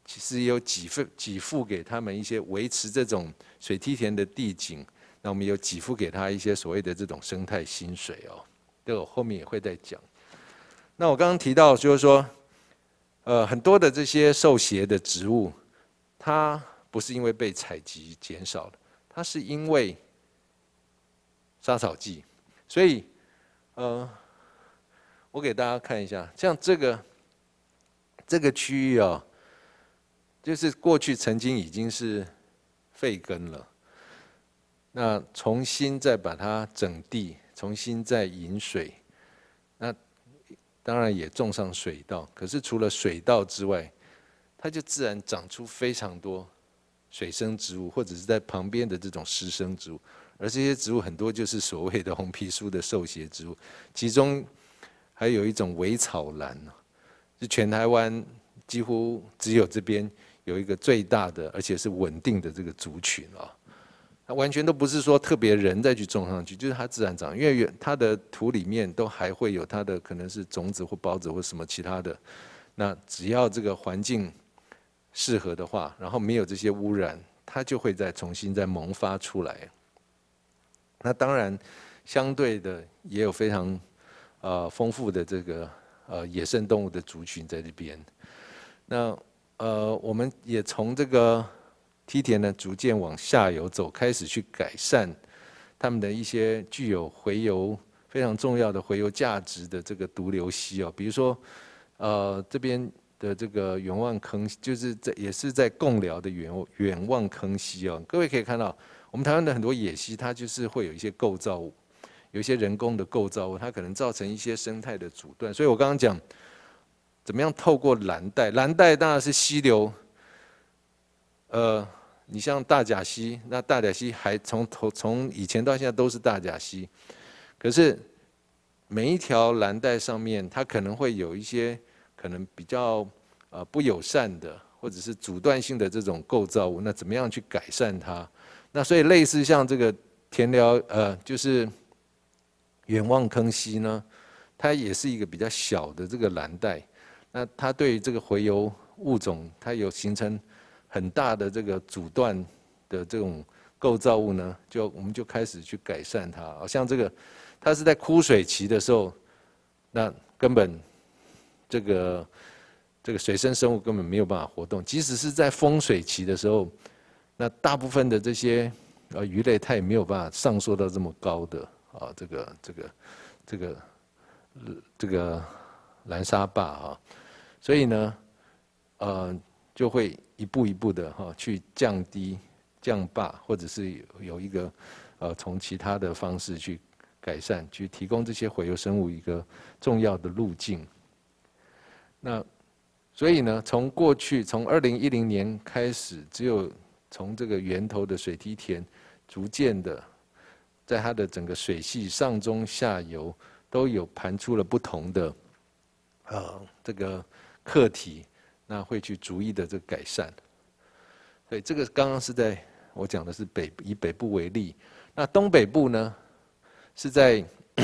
其实也有给付给付给他们一些维持这种水梯田的地景，那我们有给付给他一些所谓的这种生态薪水哦，这个我后面也会再讲。那我刚刚提到就是说，呃，很多的这些受鞋的植物，它不是因为被采集减少了，它是因为杀草剂，所以呃，我给大家看一下，像这个这个区域啊。就是过去曾经已经是废耕了，那重新再把它整地，重新再引水，那当然也种上水稻。可是除了水稻之外，它就自然长出非常多水生植物，或者是在旁边的这种湿生植物。而这些植物很多就是所谓的红皮书的受鞋植物，其中还有一种苇草兰，是全台湾几乎只有这边。有一个最大的，而且是稳定的这个族群啊，它完全都不是说特别人再去种上去，就是它自然长，因为它的土里面都还会有它的可能是种子或孢子或什么其他的，那只要这个环境适合的话，然后没有这些污染，它就会再重新再萌发出来。那当然，相对的也有非常呃丰富的这个呃野生动物的族群在这边，那。呃，我们也从这个梯田呢，逐渐往下游走，开始去改善他们的一些具有洄游非常重要的洄游价值的这个毒瘤溪哦，比如说，呃，这边的这个远望坑，就是在也是在贡寮的远远望坑溪哦，各位可以看到，我们台湾的很多野溪，它就是会有一些构造物，有一些人工的构造物，它可能造成一些生态的阻断，所以我刚刚讲。怎么样透过蓝带？蓝带当然是溪流，呃，你像大甲溪，那大甲溪还从头从以前到现在都是大甲溪，可是每一条蓝带上面，它可能会有一些可能比较呃不友善的，或者是阻断性的这种构造物，那怎么样去改善它？那所以类似像这个田寮，呃，就是远望坑溪呢，它也是一个比较小的这个蓝带。那它对这个洄游物种，它有形成很大的这个阻断的这种构造物呢，就我们就开始去改善它。好像这个，它是在枯水期的时候，那根本这个这个水生生物根本没有办法活动。即使是在丰水期的时候，那大部分的这些呃鱼类，它也没有办法上溯到这么高的啊这个这个这个这个蓝沙坝啊。所以呢，呃，就会一步一步的哈去降低、降坝，或者是有一个呃从其他的方式去改善，去提供这些洄游生物一个重要的路径。那所以呢，从过去从二零一零年开始，只有从这个源头的水梯田，逐渐的在它的整个水系上中下游都有盘出了不同的呃这个。课题，那会去逐一的这个改善。所以这个刚刚是在我讲的是北以北部为例，那东北部呢是在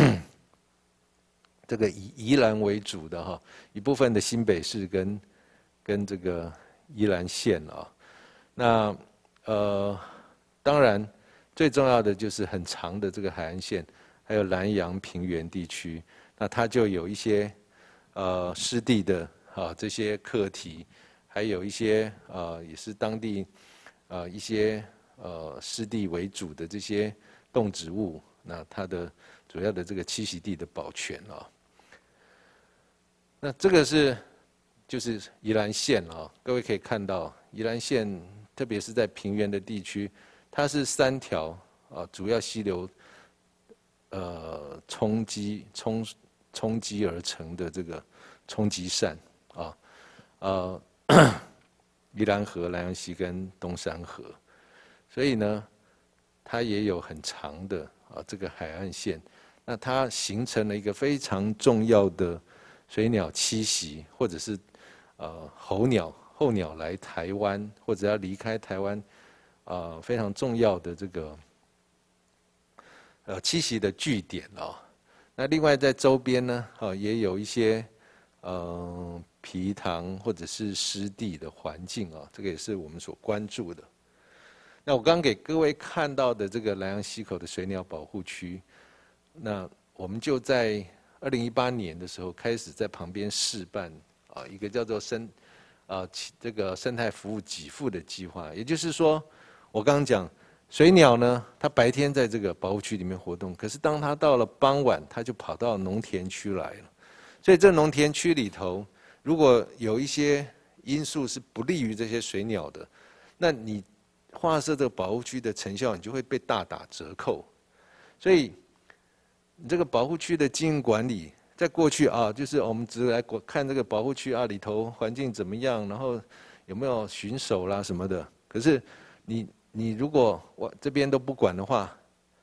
这个以宜兰为主的哈，一部分的新北市跟跟这个宜兰县啊，那呃当然最重要的就是很长的这个海岸线，还有南洋平原地区，那它就有一些呃湿地的。啊，这些课题，还有一些呃，也是当地呃一些呃湿地为主的这些动植物，那它的主要的这个栖息地的保全啊。那这个是就是宜兰县啊，各位可以看到，宜兰县特别是在平原的地区，它是三条啊主要溪流呃冲击冲冲击而成的这个冲积扇。啊，呃，宜兰河、南洋溪跟东山河，所以呢，它也有很长的啊这个海岸线，那它形成了一个非常重要的水鸟栖息，或者是呃候鸟、候鸟来台湾或者要离开台湾，啊、呃、非常重要的这个呃栖息的据点哦。那另外在周边呢，啊也有一些呃。 埤塘或者是湿地的环境啊，这个也是我们所关注的。那我刚给各位看到的这个南洋溪口的水鸟保护区，那我们就在二零一八年的时候开始在旁边试办啊一个叫做生啊这个生态服务给付的计划，也就是说，我刚刚讲水鸟呢，它白天在这个保护区里面活动，可是当它到了傍晚，它就跑到农田区来了。所以这农田区里头，如果有一些因素是不利于这些水鸟的，那你划设这个保护区的成效，你就会被大打折扣。所以，你这个保护区的经营管理，在过去啊，就是我们只来看这个保护区啊里头环境怎么样，然后有没有巡守啦什么的。可是你你如果我这边都不管的话，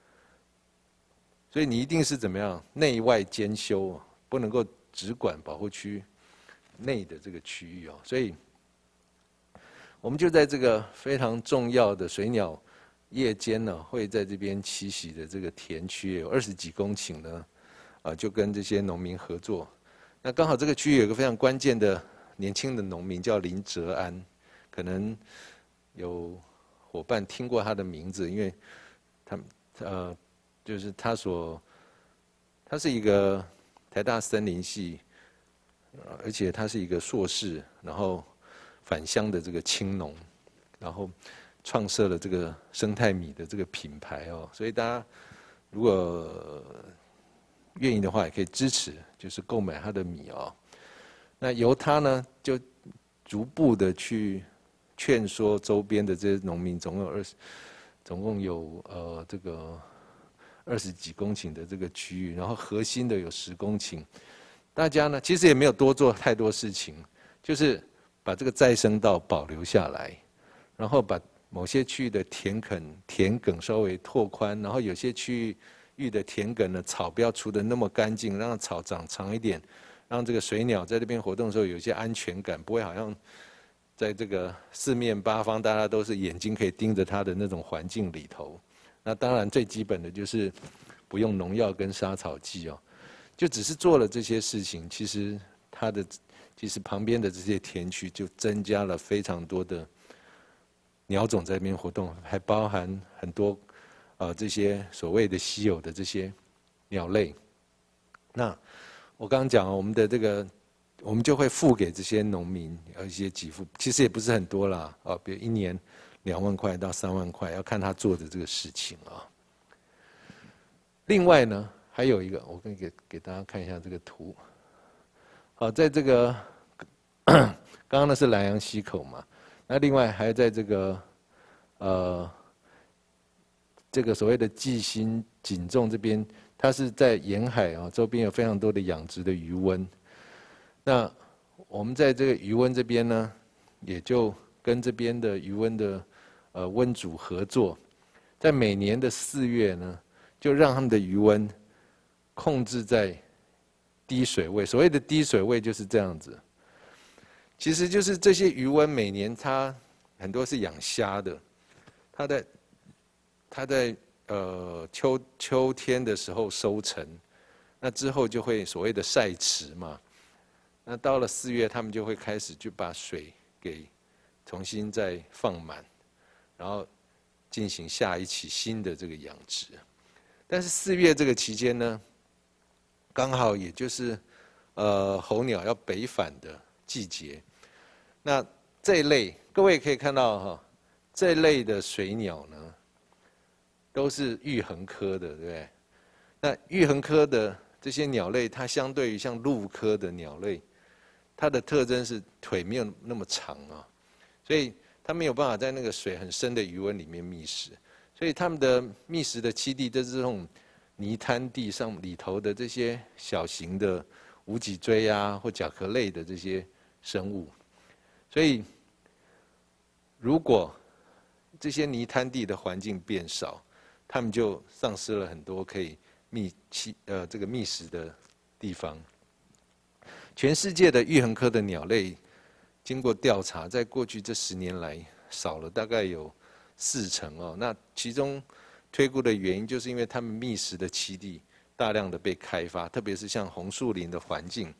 所以你一定是怎么样内外兼修，不能够只管保护区内的这个区域哦。所以，我们就在这个非常重要的水鸟夜间呢，会在这边栖息的这个田区有二十几公顷呢，啊，就跟这些农民合作。那刚好这个区域有一个非常关键的年轻的农民叫林哲安，可能有伙伴听过他的名字，因为他呃，就是他所，他是一个台大森林系，而且他是一个硕士，然后返乡的这个青农，然后创设了这个生态米的这个品牌哦，所以大家如果愿意的话，也可以支持，就是购买他的米哦。那由他呢，就逐步的去劝说周边的这些农民，总共有二十，总共有呃这个二十几公顷的这个区域，然后核心的有十公顷。大家呢，其实也没有多做太多事情，就是把这个再生稻保留下来，然后把某些区域的田垦、田埂稍微拓宽，然后有些区域的田埂呢，草不要除得那么干净，让草长长一点，让这个水鸟在这边活动的时候有一些安全感，不会好像在这个四面八方大家都是眼睛可以盯着它的那种环境里头。那当然最基本的就是不用农药跟杀草剂哦，就只是做了这些事情，其实它的其实旁边的这些田区就增加了非常多的鸟种在那边活动，还包含很多呃这些所谓的稀有的这些鸟类。那我刚刚讲我们的这个，我们就会付给这些农民有一些给付，其实也不是很多啦，啊，比如一年两万块到三万块，要看他做的这个事情啊。另外呢，还有一个，我可以给给大家看一下这个图。好，在这个刚刚那是南洋溪口嘛，那另外还在这个呃这个所谓的季新锦仲这边，它是在沿海啊，周边有非常多的养殖的鱼塭。那我们在这个鱼塭这边呢，也就跟这边的鱼塭的呃塭主合作，在每年的四月呢，就让他们的鱼塭控制在低水位。所谓的低水位就是这样子，其实就是这些鱼塭每年它很多是养虾的，它在它在呃秋秋天的时候收成，那之后就会所谓的晒池嘛。那到了四月，他们就会开始就把水给重新再放满，然后进行下一期新的这个养殖。但是四月这个期间呢，刚好也就是呃候鸟要北返的季节。那这一类各位可以看到哈，这一类的水鸟呢，都是玉衡科的，对不对？那玉衡科的这些鸟类，它相对于像鹭科的鸟类，它的特征是腿没有那么长啊，所以它没有办法在那个水很深的鱼塭里面觅食，所以它们的觅食的栖地就是这种泥滩地上里头的这些小型的无脊椎啊或甲壳类的这些生物，所以如果这些泥滩地的环境变少，它们就丧失了很多可以觅栖呃这个觅食的地方。全世界的玉衡科的鸟类，经过调查，在过去这十年来少了大概有四成哦。那其中推估的原因，就是因为它们觅食的栖地大量的被开发，特别是像红树林的环境，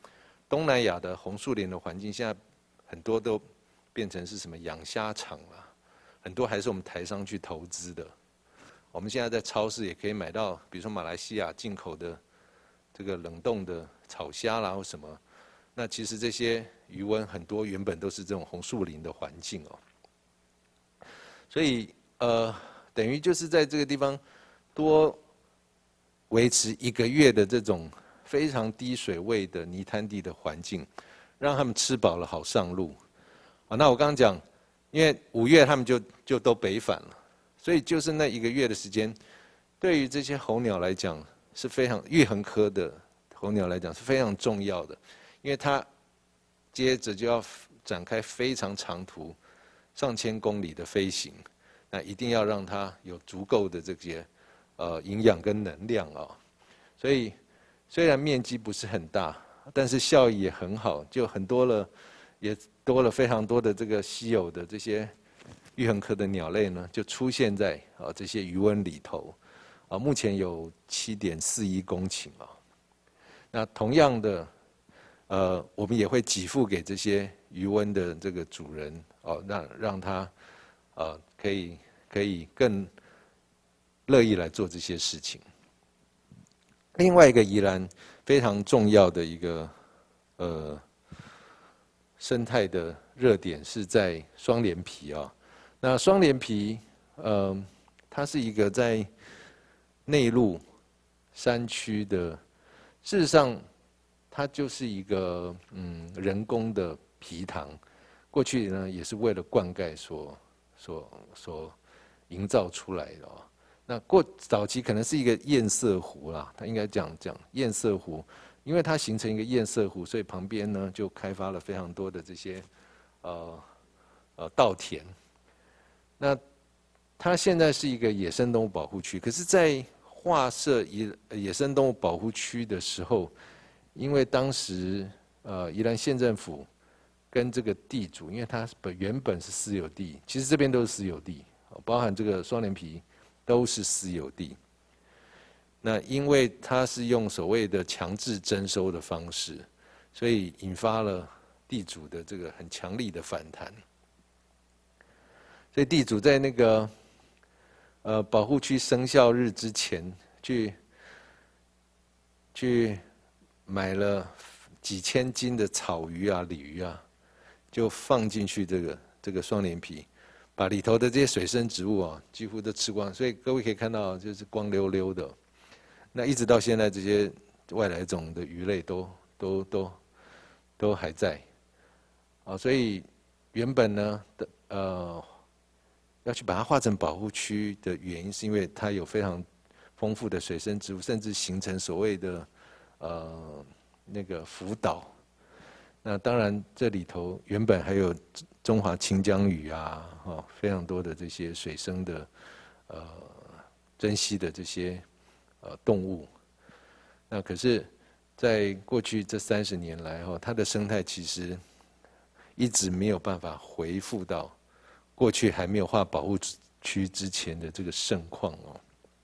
东南亚的红树林的环境，现在很多都变成是什么养虾场了，很多还是我们台商去投资的。我们现在在超市也可以买到，比如说马来西亚进口的这个冷冻的炒虾啦或什么。那其实这些渔温很多原本都是这种红树林的环境哦，所以呃等于就是在这个地方多维持一个月的这种非常低水位的泥滩地的环境，让他们吃饱了好上路。啊，那我刚刚讲，因为五月他们就就都北返了，所以就是那一个月的时间，对于这些候鸟来讲是非常玉衡科的候鸟来讲是非常重要的。因为它接着就要展开非常长途、上千公里的飞行，那一定要让它有足够的这些呃营养跟能量啊、哦。所以虽然面积不是很大，但是效益也很好，就很多了，也多了非常多的这个稀有的这些玉衡科的鸟类呢，就出现在啊这些渔温里头啊，目前有七点四一公顷啊。那同样的。呃，我们也会给付给这些渔温的这个主人哦，让让他呃可以可以更乐意来做这些事情。另外一个宜兰非常重要的一个呃生态的热点是在双连皮啊、哦。那双连皮呃，它是一个在内陆山区的，事实上。它就是一个嗯人工的皮塘，过去呢也是为了灌溉所所所营造出来的哦。那过早期可能是一个堰塞湖啦，它应该这样讲堰塞湖，因为它形成一个堰塞湖，所以旁边呢就开发了非常多的这些呃呃稻田。那它现在是一个野生动物保护区，可是，在划设野野生动物保护区的时候。因为当时呃宜兰县政府跟这个地主，因为它本原本是私有地，其实这边都是私有地，包含这个双连皮都是私有地。那因为它是用所谓的强制征收的方式，所以引发了地主的这个很强力的反弹。所以地主在那个呃保护区生效日之前去去。买了几千斤的草鱼啊、鲤鱼啊，就放进去这个这个双连皮，把里头的这些水生植物啊几乎都吃光，所以各位可以看到就是光溜溜的。那一直到现在，这些外来种的鱼类都都都都还在啊，所以原本呢的呃要去把它划成保护区的原因，是因为它有非常丰富的水生植物，甚至形成所谓的。呃，那个福岛，那当然这里头原本还有中华清江鱼啊，哦，非常多的这些水生的呃珍稀的这些呃动物。那可是，在过去这三十年来哈、哦，它的生态其实一直没有办法恢复到过去还没有划保护区之前的这个盛况哦。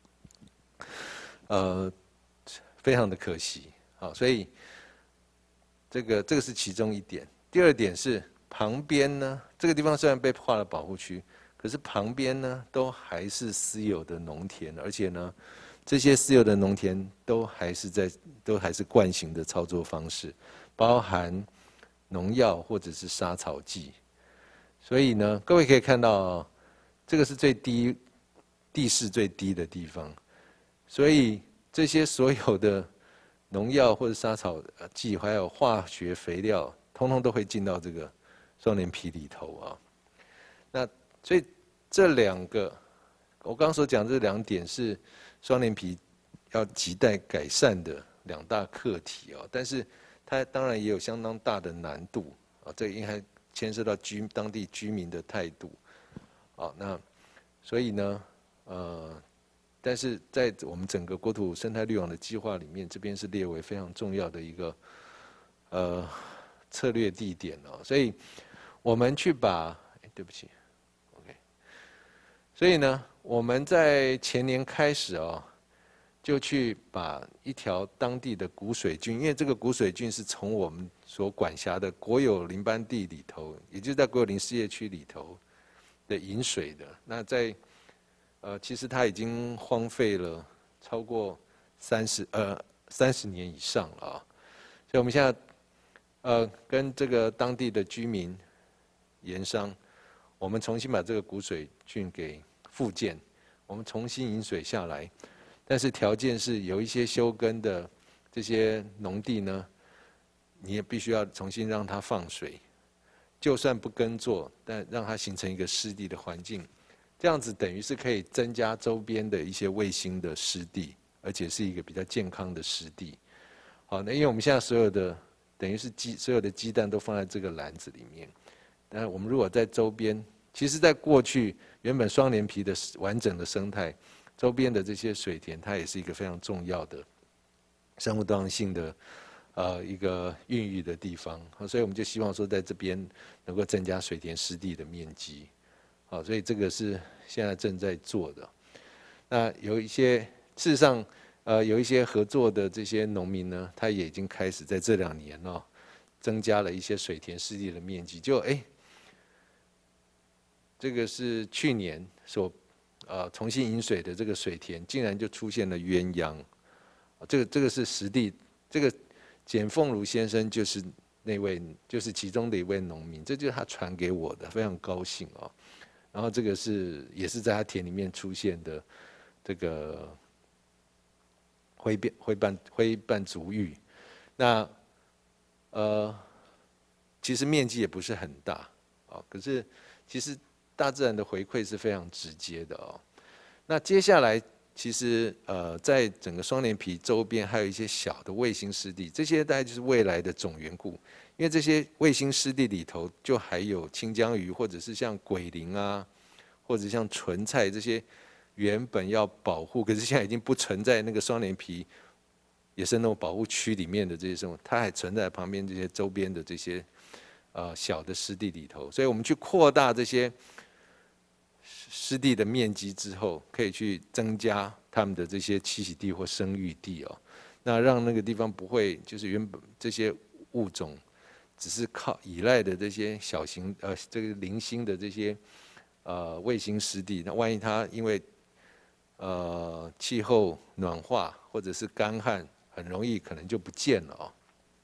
呃。非常的可惜，好，所以这个这个是其中一点。第二点是旁边呢，这个地方虽然被划了保护区，可是旁边呢都还是私有的农田，而且呢，这些私有的农田都还是在都还是惯行的操作方式，包含农药或者是杀草剂。所以呢，各位可以看到、哦，这个是最低地势最低的地方，所以。这些所有的农药或者杀草剂，还有化学肥料，通通都会进到这个双连皮里头啊。那所以这两个，我刚刚所讲这两点是双连皮要亟待改善的两大课题啊。但是它当然也有相当大的难度啊，这应该牵涉到居当地居民的态度啊。那所以呢，呃。但是在我们整个国土生态绿网的计划里面，这边是列为非常重要的一个呃策略地点哦，所以我们去把，哎，对不起 ，OK， 所以呢，我们在前年开始哦， 就去把一条当地的古水郡，因为这个古水郡是从我们所管辖的国有林班地里头，也就是在国有林事业区里头的引水的。那在呃，其实它已经荒废了超过三十呃三十年以上了啊。所以我们现在呃跟这个当地的居民、盐商，我们重新把这个古水郡给复建，我们重新引水下来。但是条件是有一些休耕的这些农地呢，你也必须要重新让它放水，就算不耕作，但让它形成一个湿地的环境。这样子等于是可以增加周边的一些卫星的湿地，而且是一个比较健康的湿地。好，那因为我们现在所有的等于是鸡所有的鸡蛋都放在这个篮子里面，但是我们如果在周边，其实在过去原本双连皮的完整的生态，周边的这些水田，它也是一个非常重要的生物多样性的呃一个孕育的地方。所以我们就希望说，在这边能够增加水田湿地的面积。好，所以这个是现在正在做的。那有一些事实上，呃，有一些合作的这些农民呢，他也已经开始在这两年哦，增加了一些水田湿地的面积。就哎，这个是去年所呃重新引水的这个水田，竟然就出现了鸳鸯。这个这个是实地，这个简凤如先生就是那位，就是其中的一位农民，这就是他传给我的，非常高兴哦。然后这个是也是在他田里面出现的这个灰变灰斑灰斑足玉，那呃其实面积也不是很大哦，可是其实大自然的回馈是非常直接的哦。那接下来其实呃在整个双连皮周边还有一些小的卫星湿地，这些大概就是未来的种源库。因为这些卫星湿地里头，就还有清江鱼，或者是像鬼灵啊，或者像纯菜这些原本要保护，可是现在已经不存在那个双连皮野生动物保护区里面的这些生物，它还存在旁边这些周边的这些呃小的湿地里头。所以我们去扩大这些湿地的面积之后，可以去增加它们的这些栖息地或生育地哦，那让那个地方不会就是原本这些物种。只是靠依赖的这些小型呃这个零星的这些呃卫星湿地，那万一它因为呃气候暖化或者是干旱，很容易可能就不见了哦。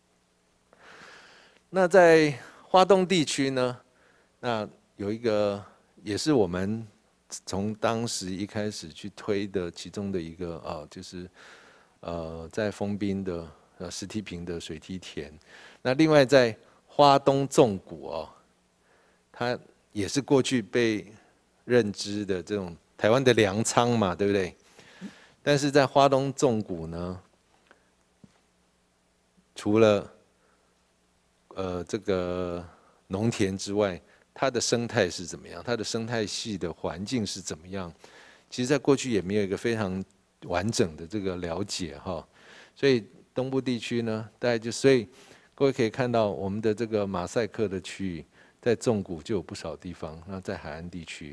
那在花东地区呢，那有一个也是我们从当时一开始去推的其中的一个啊，就是呃在丰滨的呃石梯坪的水梯田。那另外在花东纵谷哦，它也是过去被认知的这种台湾的粮仓嘛，对不对？但是在花东纵谷呢，除了呃这个农田之外，它的生态是怎么样？它的生态系的环境是怎么样？其实在过去也没有一个非常完整的这个了解哈，所以东部地区呢，大概就所以。各位可以看到，我们的这个马赛克的区域，在纵谷就有不少地方。那在海岸地区，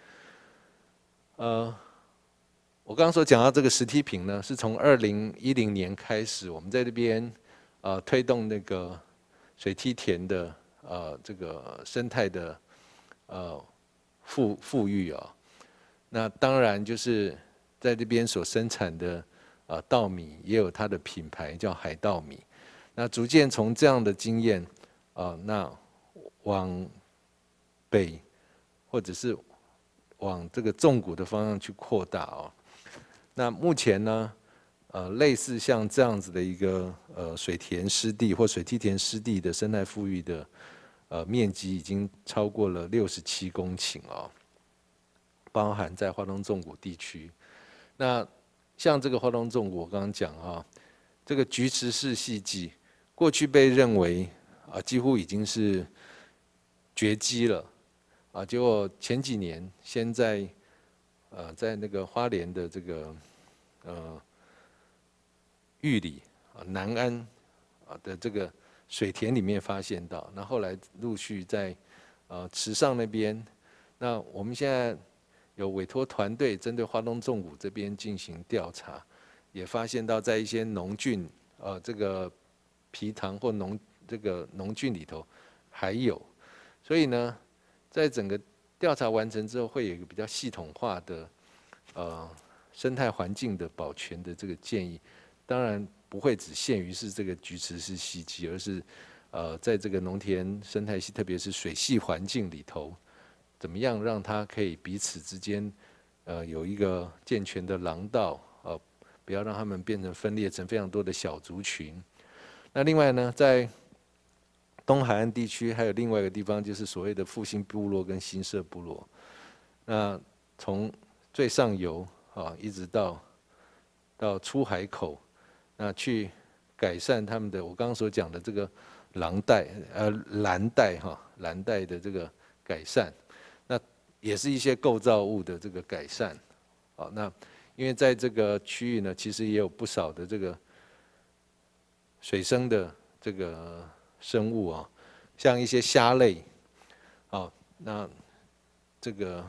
呃，我刚刚所讲到这个石梯坪呢，是从二零一零年开始，我们在这边呃推动那个水梯田的呃这个生态的呃富富裕啊。那当然就是在这边所生产的呃稻米，也有它的品牌叫海稻米。那逐渐从这样的经验，啊，那往北或者是往这个纵谷的方向去扩大哦。那目前呢，呃，类似像这样子的一个呃水田湿地或水梯田湿地的生态富裕的呃面积已经超过了六十七公顷哦，包含在花东纵谷地区。那像这个花东纵谷，我刚刚讲啊，这个菊池式戏记。过去被认为啊几乎已经是绝迹了啊，结果前几年先在呃在那个花莲的这个呃玉里啊南安啊的这个水田里面发现到，那后来陆续在呃池上那边，那我们现在有委托团队针对花东纵谷这边进行调查， 也发现到在一些农菌，呃，这个埤塘或农这个农菌里头还有，所以呢，在整个调查完成之后，会有一个比较系统化的呃生态环境的保全的这个建议，当然不会只限于是这个菊池式溪基，而是呃在这个农田生态系，特别是水系环境里头，怎么样让它可以彼此之间呃有一个健全的廊道，呃不要让它们变成分裂成非常多的小族群。那另外呢，在东海岸地区还有另外一个地方，就是所谓的复兴部落跟新社部落。那从最上游啊，一直到到出海口，那去改善他们的我刚刚所讲的这个廊带呃蓝带哈蓝带的这个改善，那也是一些构造物的这个改善。好，那因为在这个区域呢，其实也有不少的这个水生的这个生物啊，像一些虾类，好，那这个，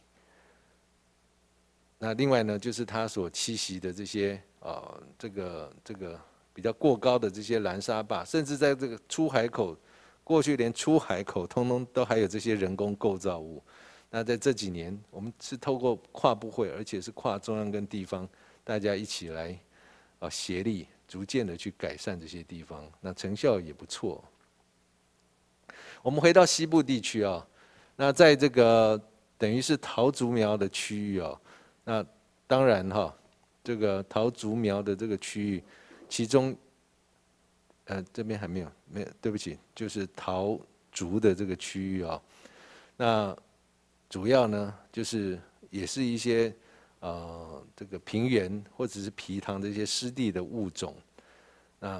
那另外呢，就是它所栖息的这些呃，这个这个比较过高的这些蓝沙坝，甚至在这个出海口，过去连出海口通通都还有这些人工构造物。那在这几年，我们是透过跨部会，而且是跨中央跟地方，大家一起来啊协力。逐渐的去改善这些地方，那成效也不错。我们回到西部地区啊，那在这个等于是桃竹苗的区域啊，那当然哈，这个桃竹苗的这个区域，其中，呃这边还没有没有，对不起，就是桃竹的这个区域啊，那主要呢就是也是一些。呃，这个平原或者是埤塘这些湿地的物种，那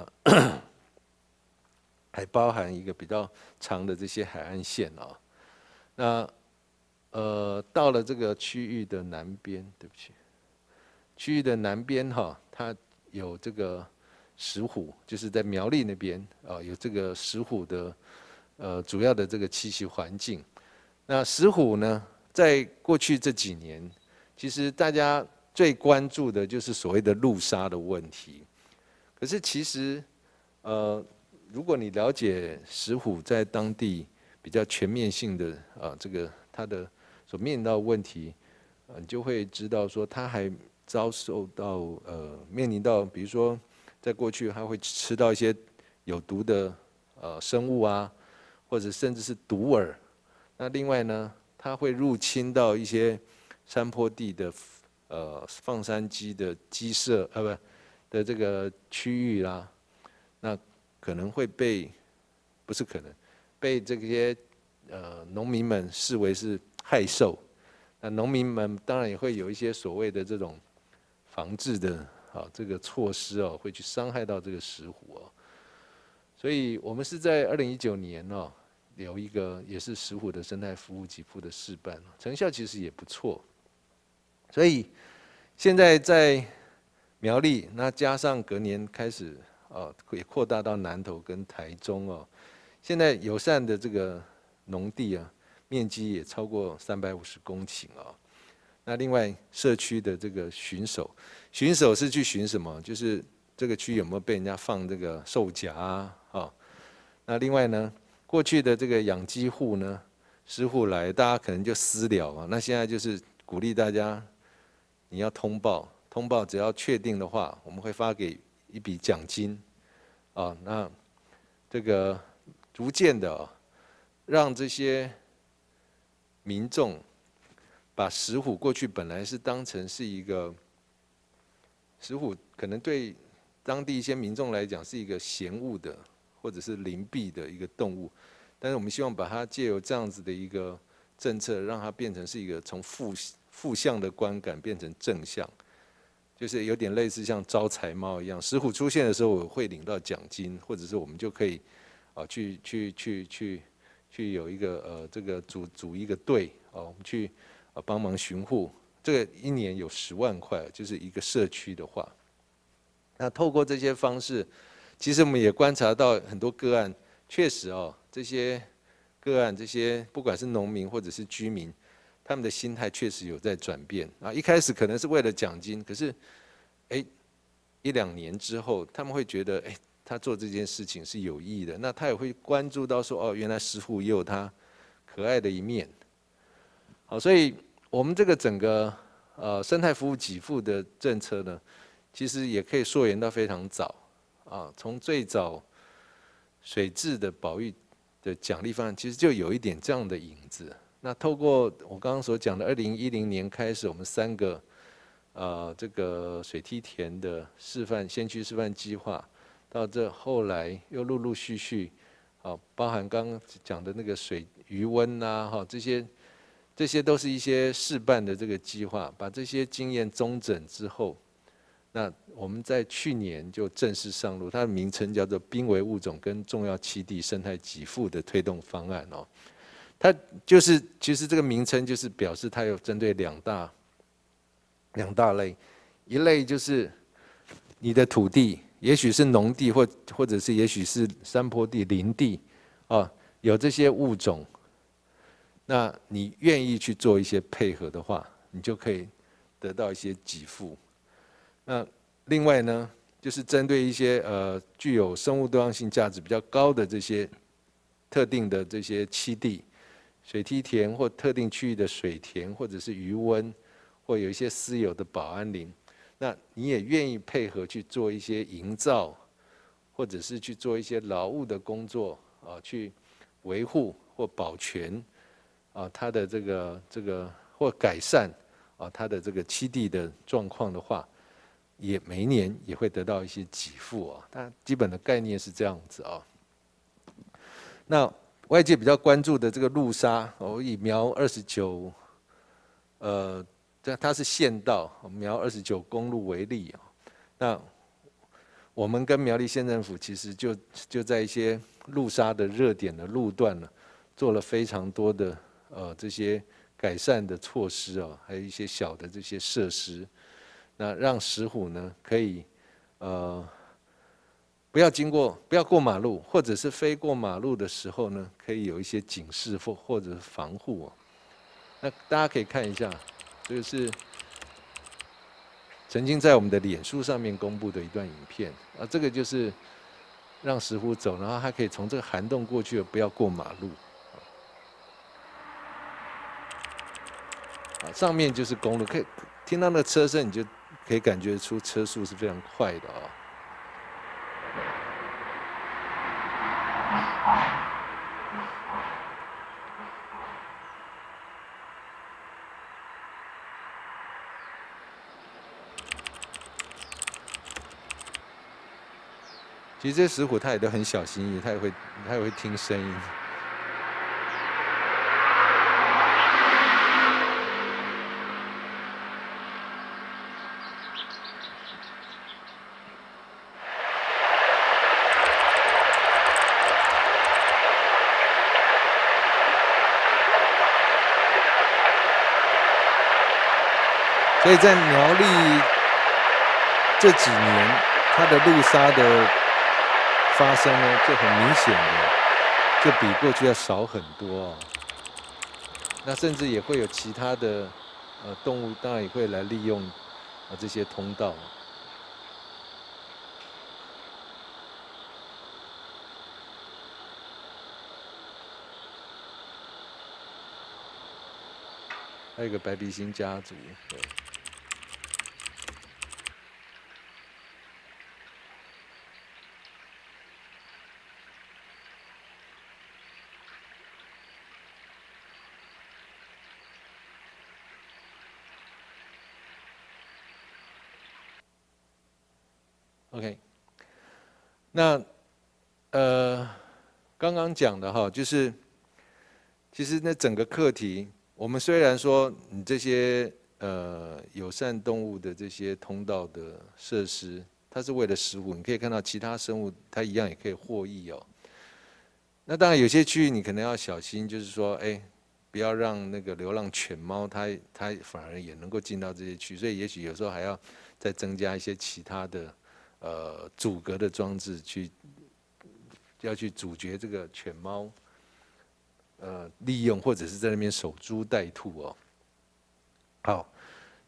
还包含一个比较长的这些海岸线啊、哦。那呃，到了这个区域的南边，对不起，区域的南边哈、哦，它有这个石虎，就是在苗栗那边啊、呃，有这个石虎的呃主要的这个栖息环境。那石虎呢，在过去这几年。其实大家最关注的就是所谓的路杀的问题，可是其实，呃，如果你了解石虎在当地比较全面性的啊，这个它的所面临到的问题，呃，你就会知道说，它还遭受到呃面临到，比如说，在过去它会吃到一些有毒的呃生物啊，或者甚至是毒饵。那另外呢，它会入侵到一些山坡地的呃放山鸡的鸡舍呃不的这个区域啦，那可能会被不是可能被这些呃农民们视为是害兽，那农民们当然也会有一些所谓的这种防治的啊这个措施哦，会去伤害到这个石虎哦，所以我们是在二零一九年哦有一个也是石虎的生态服务给付的示范，成效其实也不错。所以现在在苗栗，那加上隔年开始，哦，也扩大到南投跟台中哦。现在友善的这个农地啊，面积也超过三百五十公顷哦。那另外社区的这个巡守，巡守是去巡什么？就是这个区有没有被人家放这个兽夹啊？哦，那另外呢，过去的这个养鸡户呢，师傅来，大家可能就私了啊。那现在就是鼓励大家。你要通报，通报只要确定的话，我们会发给一笔奖金，啊，那这个逐渐的、哦、让这些民众把石虎过去本来是当成是一个石虎，可能对当地一些民众来讲是一个嫌恶的或者是邻避的一个动物，但是我们希望把它借由这样子的一个政策，让它变成是一个从负负向的观感变成正向，就是有点类似像招财猫一样，石虎出现的时候我会领到奖金，或者是我们就可以啊去去去去去有一个呃这个组组一个队啊，我们去啊帮忙巡护，这个一年有十万块，就是一个社区的话，那透过这些方式，其实我们也观察到很多个案，确实哦这些个案这些不管是农民或者是居民。他们的心态确实有在转变啊！一开始可能是为了奖金，可是，哎， 一两年之后，他们会觉得，哎，他做这件事情是有意义的，那他也会关注到说，哦，原来石虎也有他可爱的一面。好，所以我们这个整个呃生态服务给付的政策呢，其实也可以溯源到非常早啊，从最早水质的保育的奖励方案，其实就有一点这样的影子。那透过我刚刚所讲的，二零一零年开始，我们三个呃这个水梯田的示范先驱示范计划，到这后来又陆陆续续，啊，包含刚刚讲的那个水余温呐，哈这些。这些都是一些试办的这个计划，把这些经验综整之后，那我们在去年就正式上路，它的名称叫做《濒危物种跟重要栖地生态给付的推动方案》哦。它就是其实这个名称就是表示它有针对两大两大类，一类就是你的土地，也许是农地或或者是也许是山坡地、林地啊，有这些物种。那你愿意去做一些配合的话，你就可以得到一些给付。那另外呢，就是针对一些呃具有生物多样性价值比较高的这些特定的这些栖地、水梯田或特定区域的水田，或者是余温，或有一些私有的保安林，那你也愿意配合去做一些营造，或者是去做一些劳务的工作啊，去维护或保全。啊，它的这个这个或改善啊，它的这个栖地的状况的话，也每一年也会得到一些给付啊。但基本的概念是这样子啊。那外界比较关注的这个路杀，我以苗二十九，呃，这它是县道苗二十九公路为例啊。那我们跟苗栗县政府其实就就在一些路杀的热点的路段呢，做了非常多的。呃，这些改善的措施啊，还有一些小的这些设施，那让石虎呢可以呃不要经过，不要过马路，或者是飞过马路的时候呢，可以有一些警示或或者是防护啊。那大家可以看一下，这个是曾经在我们的脸书上面公布的一段影片啊，这个就是让石虎走，然后它可以从这个涵洞过去，不要过马路。上面就是公路，可以听到那车声，你就可以感觉出车速是非常快的啊。其实这些石虎它也都很小心翼翼，它也会它也会听声音。所以在苗栗这几年，它的路杀的发生呢，就很明显的，就比过去要少很多啊。那甚至也会有其他的呃动物，当然也会来利用啊这些通道。还有一个白鼻星家族，对。OK， 那呃，刚刚讲的哈，就是其实那整个课题，我们虽然说你这些呃友善动物的这些通道的设施，它是为了食物，你可以看到其他生物它一样也可以获益哦。那当然有些区域你可能要小心，就是说，哎，不要让那个流浪犬猫它它反而也能够进到这些区，所以也许有时候还要再增加一些其他的。呃，阻隔的装置去要去阻绝这个犬猫，呃，利用或者是在那边守株待兔哦。好，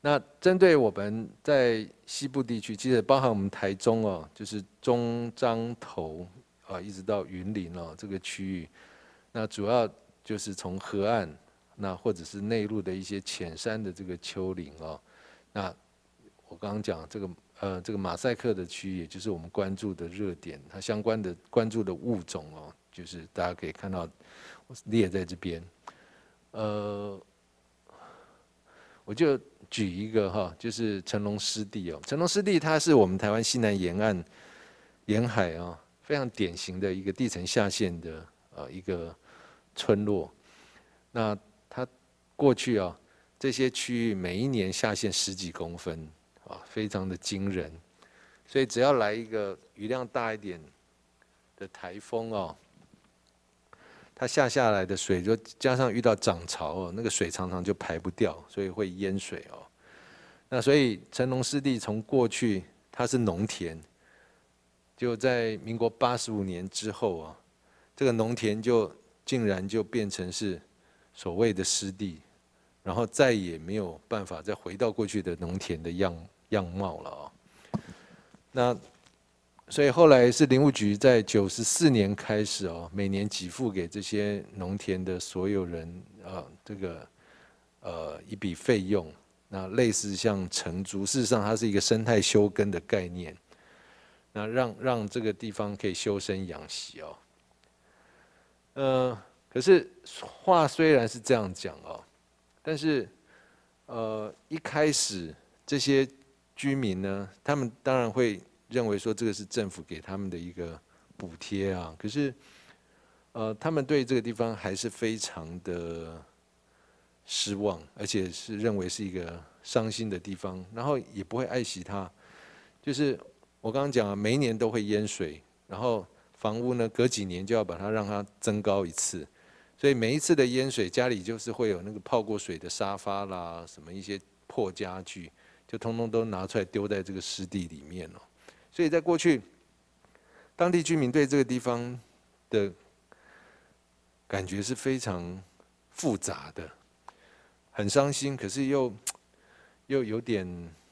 那针对我们在西部地区，其实包含我们台中哦，就是中彰投啊，一直到云林哦这个区域，那主要就是从河岸，那或者是内陆的一些浅山的这个丘陵哦，那我刚刚讲这个呃这个马赛克的区域，也就是我们关注的热点，它相关的关注的物种哦，就是大家可以看到列在这边，呃，我就举一个哈，就是成龙湿地哦，成龙湿地它是我们台湾西南沿岸沿海啊非常典型的一个地层下陷的呃一个村落，那它过去啊这些区域每一年下陷十几公分啊，非常的惊人，所以只要来一个雨量大一点的台风哦，它下下来的水就加上遇到涨潮哦，那个水常常就排不掉，所以会淹水哦。那所以成龙湿地从过去它是农田，就在民国八十五年之后啊，这个农田就竟然就变成是所谓的湿地，然后再也没有办法再回到过去的农田的样样貌了啊。那所以后来是林务局在九十四年开始哦，每年给付给这些农田的所有人啊，这个呃一笔费用。那类似像承租，事实上它是一个生态休耕的概念，那让让这个地方可以修身养息哦。呃，可是话虽然是这样讲哦，但是呃一开始这些居民呢，他们当然会认为说这个是政府给他们的一个补贴啊，可是呃他们对这个地方还是非常的失望，而且是认为是一个伤心的地方，然后也不会爱惜它。就是我刚刚讲啊，每一年都会淹水，然后房屋呢隔几年就要把它让它增高一次，所以每一次的淹水，家里就是会有那个泡过水的沙发啦，什么一些破家具，就通通都拿出来丢在这个湿地里面哦。所以在过去，当地居民对这个地方的感觉是非常复杂的。很伤心，可是又又有点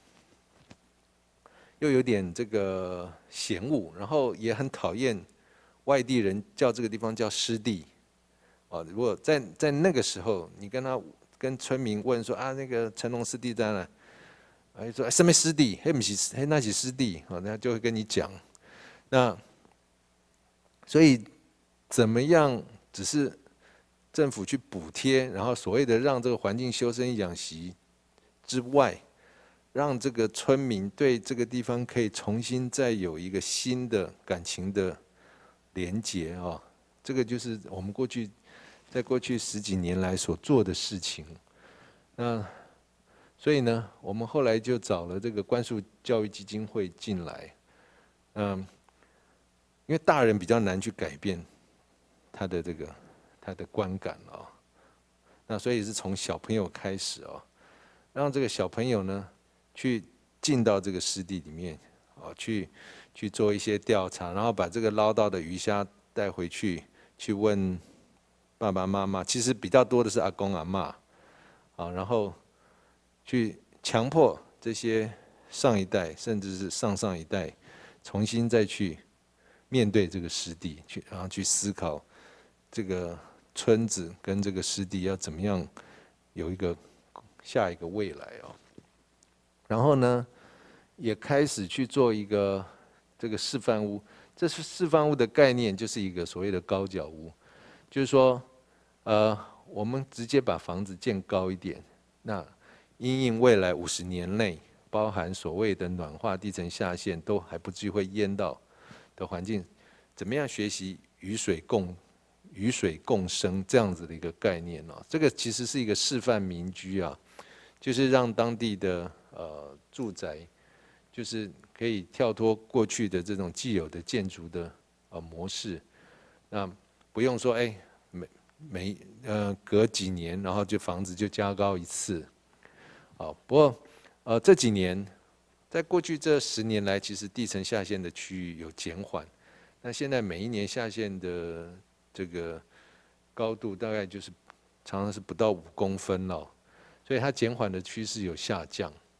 又有点这个嫌恶，然后也很讨厌外地人叫这个地方叫湿地。哦，如果在在那个时候，你跟他跟村民问说啊，那个成龙湿地在哪？哎，说什么湿地？嘿，不是，嘿，那是湿地。哦，他就会跟你讲。那所以怎么样？只是政府去补贴，然后所谓的让这个环境修身养息之外，让这个村民对这个地方可以重新再有一个新的感情的连结啊，这个就是我们过去在过去十几年来所做的事情。那所以呢，我们后来就找了这个关树教育基金会进来，嗯，因为大人比较难去改变他的这个。他的观感哦，那所以是从小朋友开始哦，让这个小朋友呢去进到这个湿地里面哦，去去做一些调查，然后把这个捞到的鱼虾带回去，去问爸爸妈妈，其实比较多的是阿公阿嬷，啊，然后去强迫这些上一代甚至是上上一代重新再去面对这个湿地，去然后去思考这个。村子跟这个湿地要怎么样有一个下一个未来哦？然后呢，也开始去做一个这个示范屋。这是示范屋的概念，就是一个所谓的高脚屋，就是说，呃，我们直接把房子建高一点，那因应未来五十年内，包含所谓的暖化、地层下陷都还不至于会淹到的环境，怎么样学习雨水共？雨水共生这样子的一个概念哦，这个其实是一个示范民居啊，就是让当地的呃住宅，就是可以跳脱过去的这种既有的建筑的呃模式，那不用说哎每每呃隔几年然后就房子就加高一次，哦，不过呃这几年，在过去这十年来，其实地层下陷的区域有减缓，那现在每一年下陷的这个高度大概就是常常是不到五公分了，所以它减缓的趋势有下降。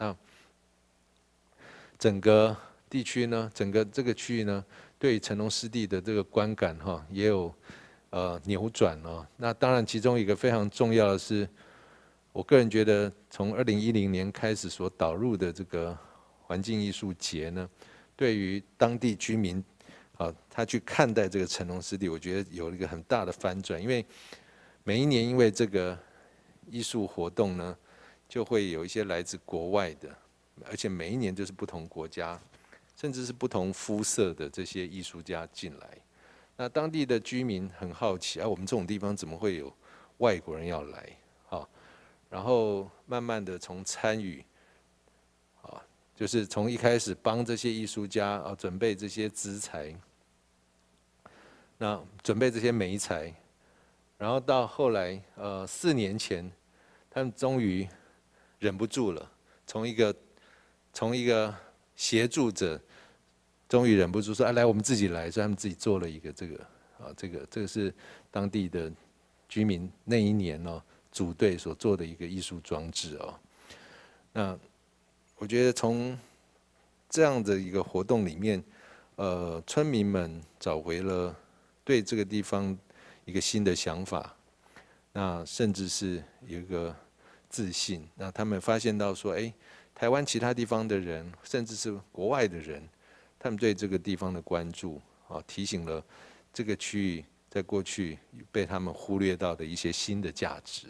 那整个地区呢，整个这个区域呢，对成龙湿地的这个观感哈，也有呃扭转哦。那当然，其中一个非常重要的是，我个人觉得从二零一零年开始所导入的这个环境艺术节呢，对于当地居民啊，他去看待这个成龙湿地，我觉得有一个很大的翻转，因为每一年因为这个艺术活动呢，就会有一些来自国外的，而且每一年就是不同国家，甚至是不同肤色的这些艺术家进来。那当地的居民很好奇啊，我们这种地方怎么会有外国人要来？啊，然后慢慢的从参与，啊，就是从一开始帮这些艺术家啊准备这些资材，那准备这些媒材，然后到后来，呃，四年前，他们终于忍不住了，从一个从一个协助者，终于忍不住说：“啊，来，我们自己来。”所以他们自己做了一个这个啊，这个这个是当地的居民那一年哦组队所做的一个艺术装置哦。那我觉得从这样的一个活动里面，呃，村民们找回了对这个地方一个新的想法，那甚至是有一个自信。那他们发现到说，哎，台湾其他地方的人，甚至是国外的人，他们对这个地方的关注，啊，提醒了这个区域在过去被他们忽略到的一些新的价值。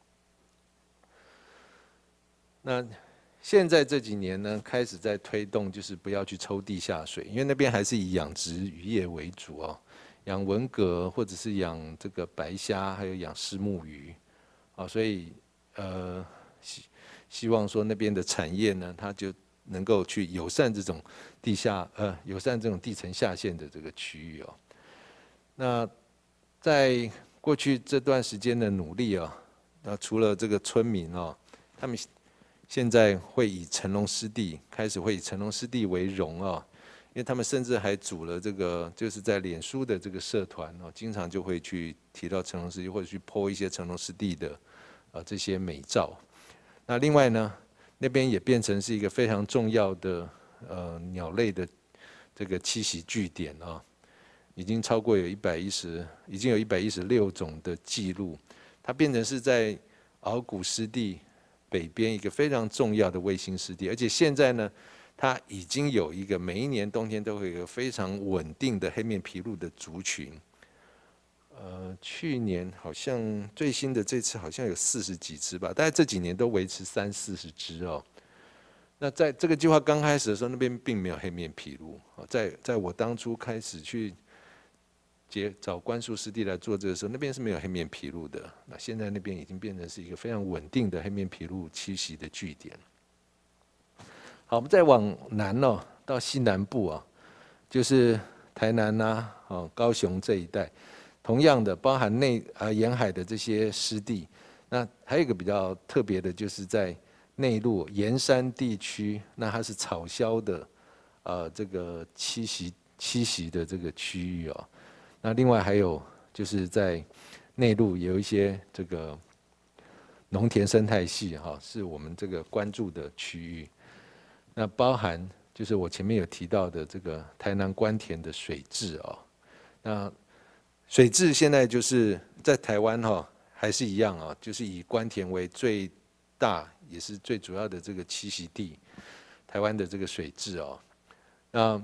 那现在这几年呢，开始在推动，就是不要去抽地下水，因为那边还是以养殖渔业为主哦，养文蛤或者是养这个白虾，还有养虱目鱼，啊，所以呃希希望说那边的产业呢，它就能够去友善这种地下呃友善这种地层下陷的这个区域哦。那在过去这段时间的努力啊，那除了这个村民哦，他们现在会以成龙湿地开始会以成龙湿地为荣啊，因为他们甚至还组了这个就是在脸书的这个社团哦，经常就会去提到成龙湿地，或者去 po 一些成龙湿地的啊这些美照。那另外呢，那边也变成是一个非常重要的呃鸟类的这个栖息据点啊，已经超过有一百一十，已经有一百一十六种的记录，它变成是在鳌骨湿地北边一个非常重要的卫星湿地，而且现在呢，它已经有一个每一年冬天都会有一个非常稳定的黑面琵鹭的族群。呃，去年好像最新的这次好像有四十几只吧，大概这几年都维持三四十只哦。那在这个计划刚开始的时候，那边并没有黑面琵鹭啊，在在我当初开始去接找关树湿地来做这个时候，那边是没有黑面琵鹭的。那现在那边已经变成是一个非常稳定的黑面琵鹭栖息的据点。好，我们再往南哦，到西南部啊，就是台南呐、啊、哦高雄这一带，同样的包含内啊沿海的这些湿地。那还有一个比较特别的，就是在内陆盐山地区，那它是草鸮的呃这个栖息栖息的这个区域哦。那另外还有就是在内陆有一些这个农田生态系哈，是我们这个关注的区域。那包含就是我前面有提到的这个台南关田的水质哦。那水质现在就是在台湾哈还是一样啊，就是以关田为最大也是最主要的这个栖息地，台湾的这个水质哦。那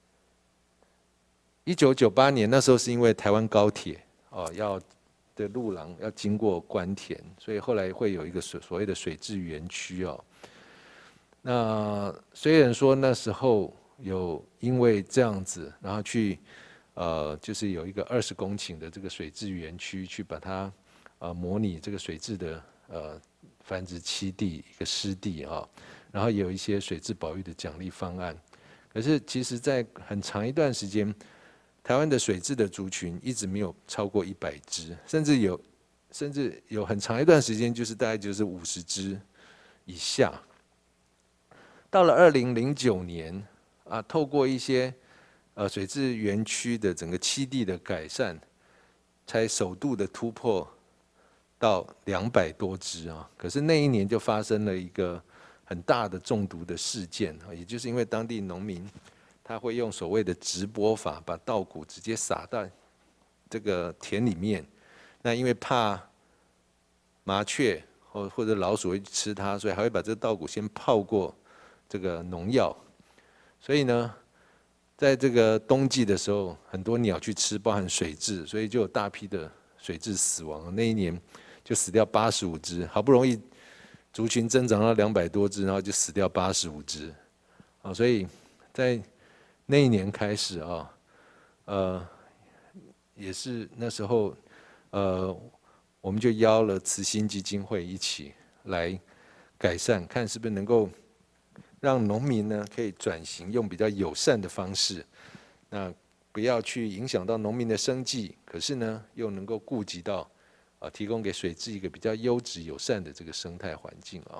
一九九八年那时候是因为台湾高铁哦要的路廊要经过关田，所以后来会有一个所所谓的水质园区哦。那虽然说那时候有因为这样子，然后去呃就是有一个二十公顷的这个水质园区，去把它呃模拟这个水质的呃繁殖栖地一个湿地啊，然后也有一些水质保育的奖励方案。可是其实在很长一段时间，台湾的水质的族群一直没有超过一百只，甚至有甚至有很长一段时间就是大概就是五十只以下。到了二零零九年啊，透过一些呃水质园区的整个栖地的改善，才首度的突破到两百多只啊。可是那一年就发生了一个很大的中毒的事件，也就是因为当地农民他会用所谓的直播法，把稻谷直接撒到这个田里面，那因为怕麻雀或或者老鼠会吃它，所以还会把这个稻谷先泡过这个农药，所以呢，在这个冬季的时候，很多鸟去吃，包含水蛭，所以就有大批的水蛭死亡。那一年就死掉八十五只，好不容易族群增长到两百多只，然后就死掉八十五只，啊，所以在那一年开始啊，呃，也是那时候，呃，我们就邀了慈心基金会一起来改善，看是不是能够让农民呢可以转型，用比较友善的方式，那不要去影响到农民的生计，可是呢又能够顾及到啊，提供给水质一个比较优质友善的这个生态环境啊。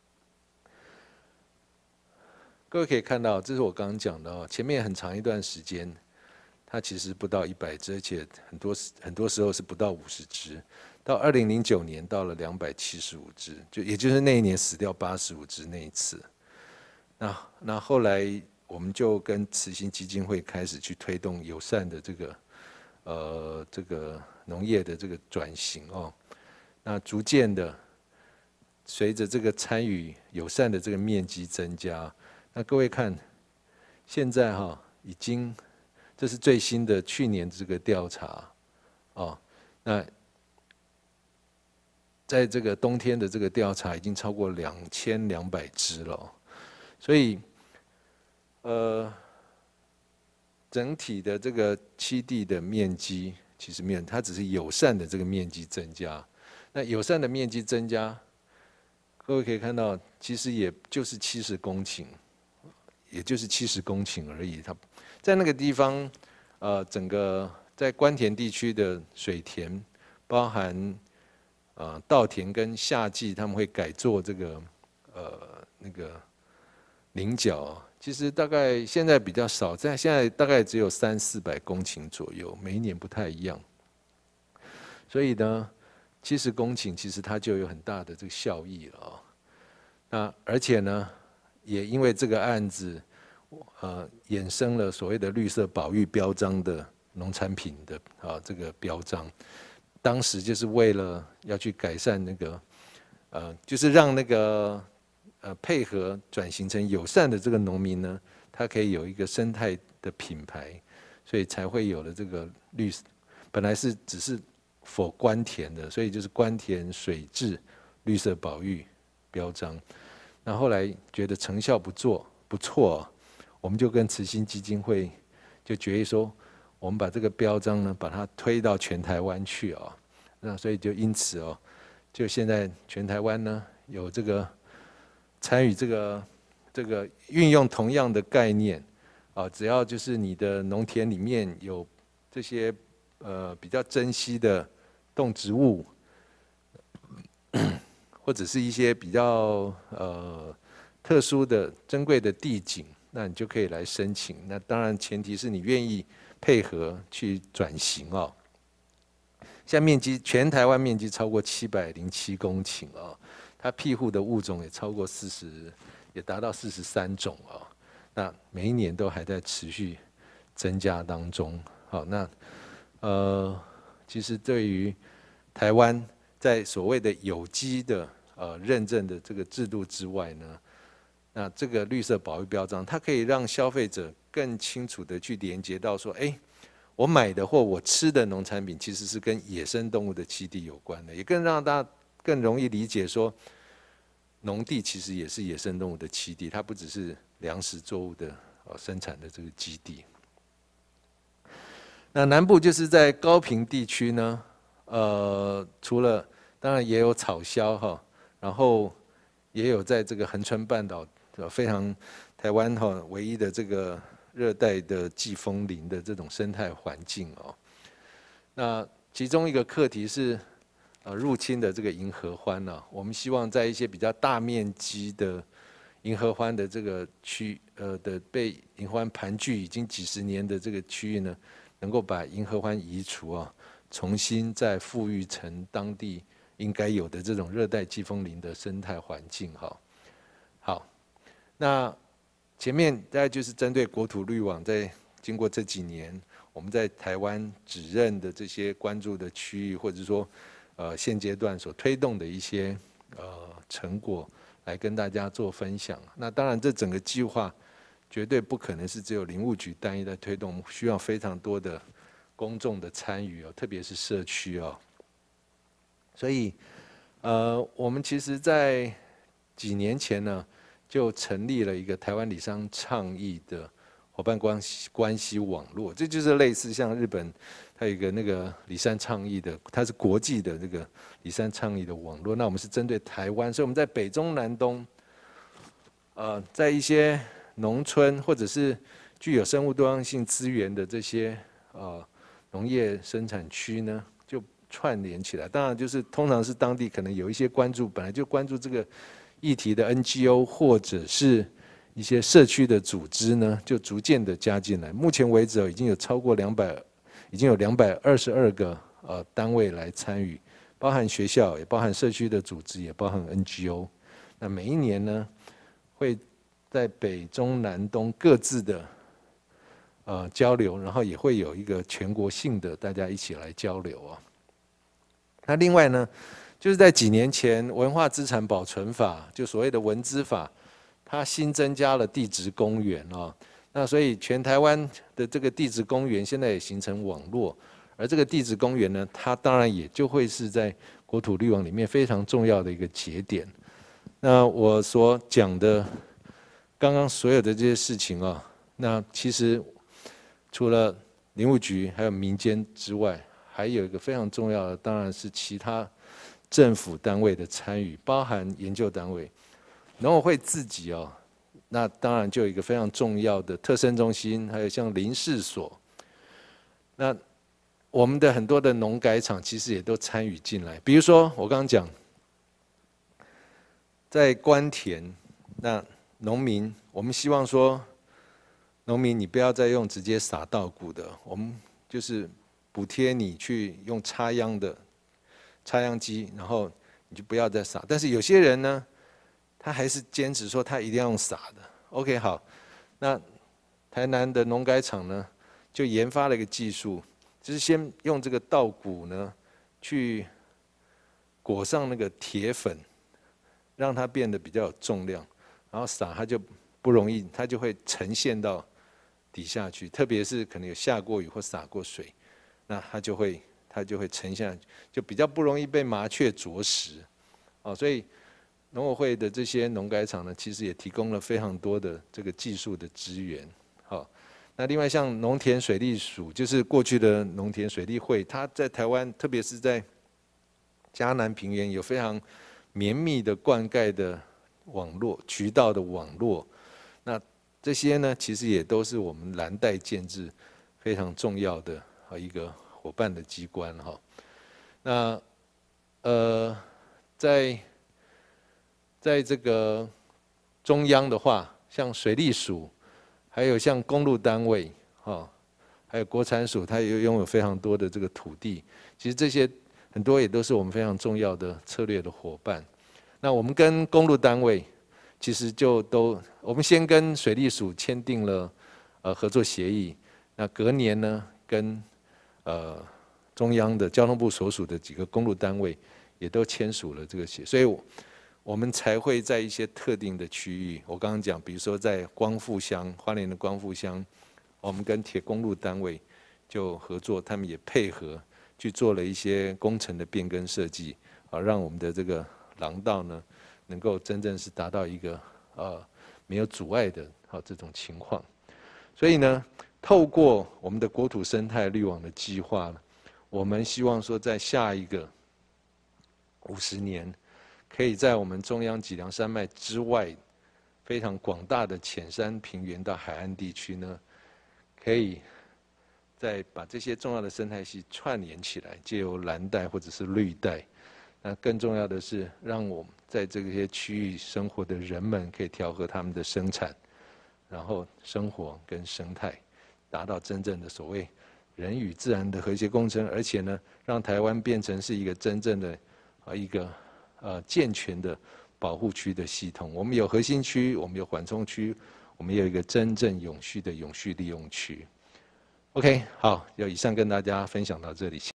各位可以看到，这是我刚刚讲的哦，前面很长一段时间，它其实不到一百只，而且很多很多时候是不到五十只。到二零零九年到了两百七十五只，就也就是那一年死掉八十五只那一次。那那后来我们就跟慈心基金会开始去推动友善的这个呃这个农业的这个转型哦。那逐渐的，随着这个参与友善的这个面积增加。那各位看，现在哈、哦、已经，这是最新的去年这个调查，哦，那在这个冬天的这个调查已经超过两千两百只了、哦，所以，呃，整体的这个栖地的面积其实没有，它只是友善的这个面积增加。那友善的面积增加，各位可以看到，其实也就是七十公顷。也就是七十公顷而已，它在那个地方，呃，整个在关田地区的水田，包含呃稻田跟夏季他们会改做这个呃那个菱角，其实大概现在比较少，在现在大概只有三四百公顷左右，每一年不太一样。所以呢，七十公顷其实它就有很大的这个效益了啊、哦。那而且呢，也因为这个案子，呃，衍生了所谓的绿色保育标章的农产品的啊这个标章，当时就是为了要去改善那个，呃，就是让那个呃配合转型成友善的这个农民呢，他可以有一个生态的品牌，所以才会有了这个绿，本来是只是否关田的，所以就是关田水质绿色保育标章。那后来觉得成效不做不错、啊，我们就跟慈心基金会就决议说，我们把这个标章呢，把它推到全台湾去啊。那所以就因此哦，就现在全台湾呢有这个参与这个这个运用同样的概念啊，只要就是你的农田里面有这些呃比较珍稀的动植物。或者是一些比较呃特殊的珍贵的地景，那你就可以来申请。那当然前提是你愿意配合去转型哦。现在面积全台湾面积超过七百零七公顷哦，它庇护的物种也超过四十，也达到四十三种哦。那每一年都还在持续增加当中。好，那呃其实对于台湾在所谓的有机的呃认证的这个制度之外呢，那这个绿色保育标章，它可以让消费者更清楚的去连接到说，哎，我买的或我吃的农产品其实是跟野生动物的栖地有关的，也更让大家更容易理解说，农地其实也是野生动物的栖地，它不只是粮食作物的呃生产的这个基地。那南部就是在高屏地区呢，呃，除了当然也有草鸮哈，然后也有在这个恒春半岛非常台湾哈唯一的这个热带的季风林的这种生态环境哦。那其中一个课题是呃入侵的这个银合欢呢、啊，我们希望在一些比较大面积的银合欢的这个区呃的被银合欢盘踞已经几十年的这个区域呢，能够把银合欢移除啊，重新再复育成当地应该有的这种热带季风林的生态环境哈。好， 那前面大概就是针对国土绿网，在经过这几年，我们在台湾指认的这些关注的区域，或者说呃现阶段所推动的一些呃成果，来跟大家做分享。那当然，这整个计划绝对不可能是只有林务局单一在推动，需要非常多的公众的参与哦，特别是社区哦。所以，呃，我们其实在几年前呢，就成立了一个台湾里山倡议的伙伴关系关系网络，这就是类似像日本，它有一个那个里山倡议的，它是国际的这个里山倡议的网络。那我们是针对台湾，所以我们在北中南东，呃，在一些农村或者是具有生物多样性资源的这些呃农业生产区呢，就串联起来。当然，就是通常是当地可能有一些关注，本来就关注这个议题的 N G O 或者是一些社区的组织呢，就逐渐的加进来。目前为止，已经有超过两百，已经有两百二十二个呃单位来参与，包含学校，也包含社区的组织，也包含 N G O。那每一年呢，会在北中南东各自的呃交流，然后也会有一个全国性的大家一起来交流啊。那另外呢，就是在几年前文化资产保存法，就所谓的文资法，它新增加了地质公园啊。那所以全台湾的这个地质公园现在也形成网络，而这个地质公园呢，它当然也就会是在国土绿网里面非常重要的一个节点。那我所讲的刚刚所有的这些事情啊，那其实除了林务局还有民间之外，还有一个非常重要的，当然是其他政府单位的参与，包含研究单位、农委会自己哦，那当然就有一个非常重要的特生中心，还有像林试所。那我们的很多的农改场其实也都参与进来，比如说我刚刚讲，在关田，那农民，我们希望说，农民你不要再用直接撒稻谷的，我们就是补贴你去用插秧的插秧机，然后你就不要再撒。但是有些人呢，他还是坚持说他一定要用撒的。OK， 好，那台南的农改场呢，就研发了一个技术，就是先用这个稻谷呢，去裹上那个铁粉，让它变得比较有重量，然后撒它就不容易，它就会沉陷到底下去。特别是可能有下过雨或洒过水，那它就会它就会沉下去，就比较不容易被麻雀啄食。哦，所以农委会的这些农改场呢，其实也提供了非常多的这个技术的资源。好，那另外像农田水利署，就是过去的农田水利会，它在台湾，特别是在嘉南平原有非常绵密的灌溉的网络、渠道的网络。那这些呢，其实也都是我们蓝带建制非常重要的一个伙伴的机关哈。那呃，在在这个中央的话，像水利署，还有像公路单位，哈，还有国产署，它也拥有非常多的这个土地。其实这些很多也都是我们非常重要的策略的伙伴。那我们跟公路单位，其实就都，我们先跟水利署签订了呃合作协议。那隔年呢，跟呃中央的交通部所属的几个公路单位也都签署了这个协议，所以我。我们才会在一些特定的区域，我刚刚讲，比如说在光复乡，花莲的光复乡，我们跟铁公路单位就合作，他们也配合去做了一些工程的变更设计，啊，让我们的这个廊道呢，能够真正是达到一个呃没有阻碍的好这种情况。所以呢，透过我们的国土生态绿网的计划，我们希望说在下一个五十年。可以在我们中央脊梁山脉之外，非常广大的浅山平原到海岸地区呢，可以再把这些重要的生态系串联起来，借由蓝带或者是绿带。那更重要的是，让我们在这些区域生活的人们可以调和他们的生产，然后生活跟生态，达到真正的所谓人与自然的和谐共生，而且呢，让台湾变成是一个真正的啊一个。呃，健全的保护区的系统。我们有核心区，我们有缓冲区，我们有一个真正永续的永续利用区。OK， 好，就以上跟大家分享到这里。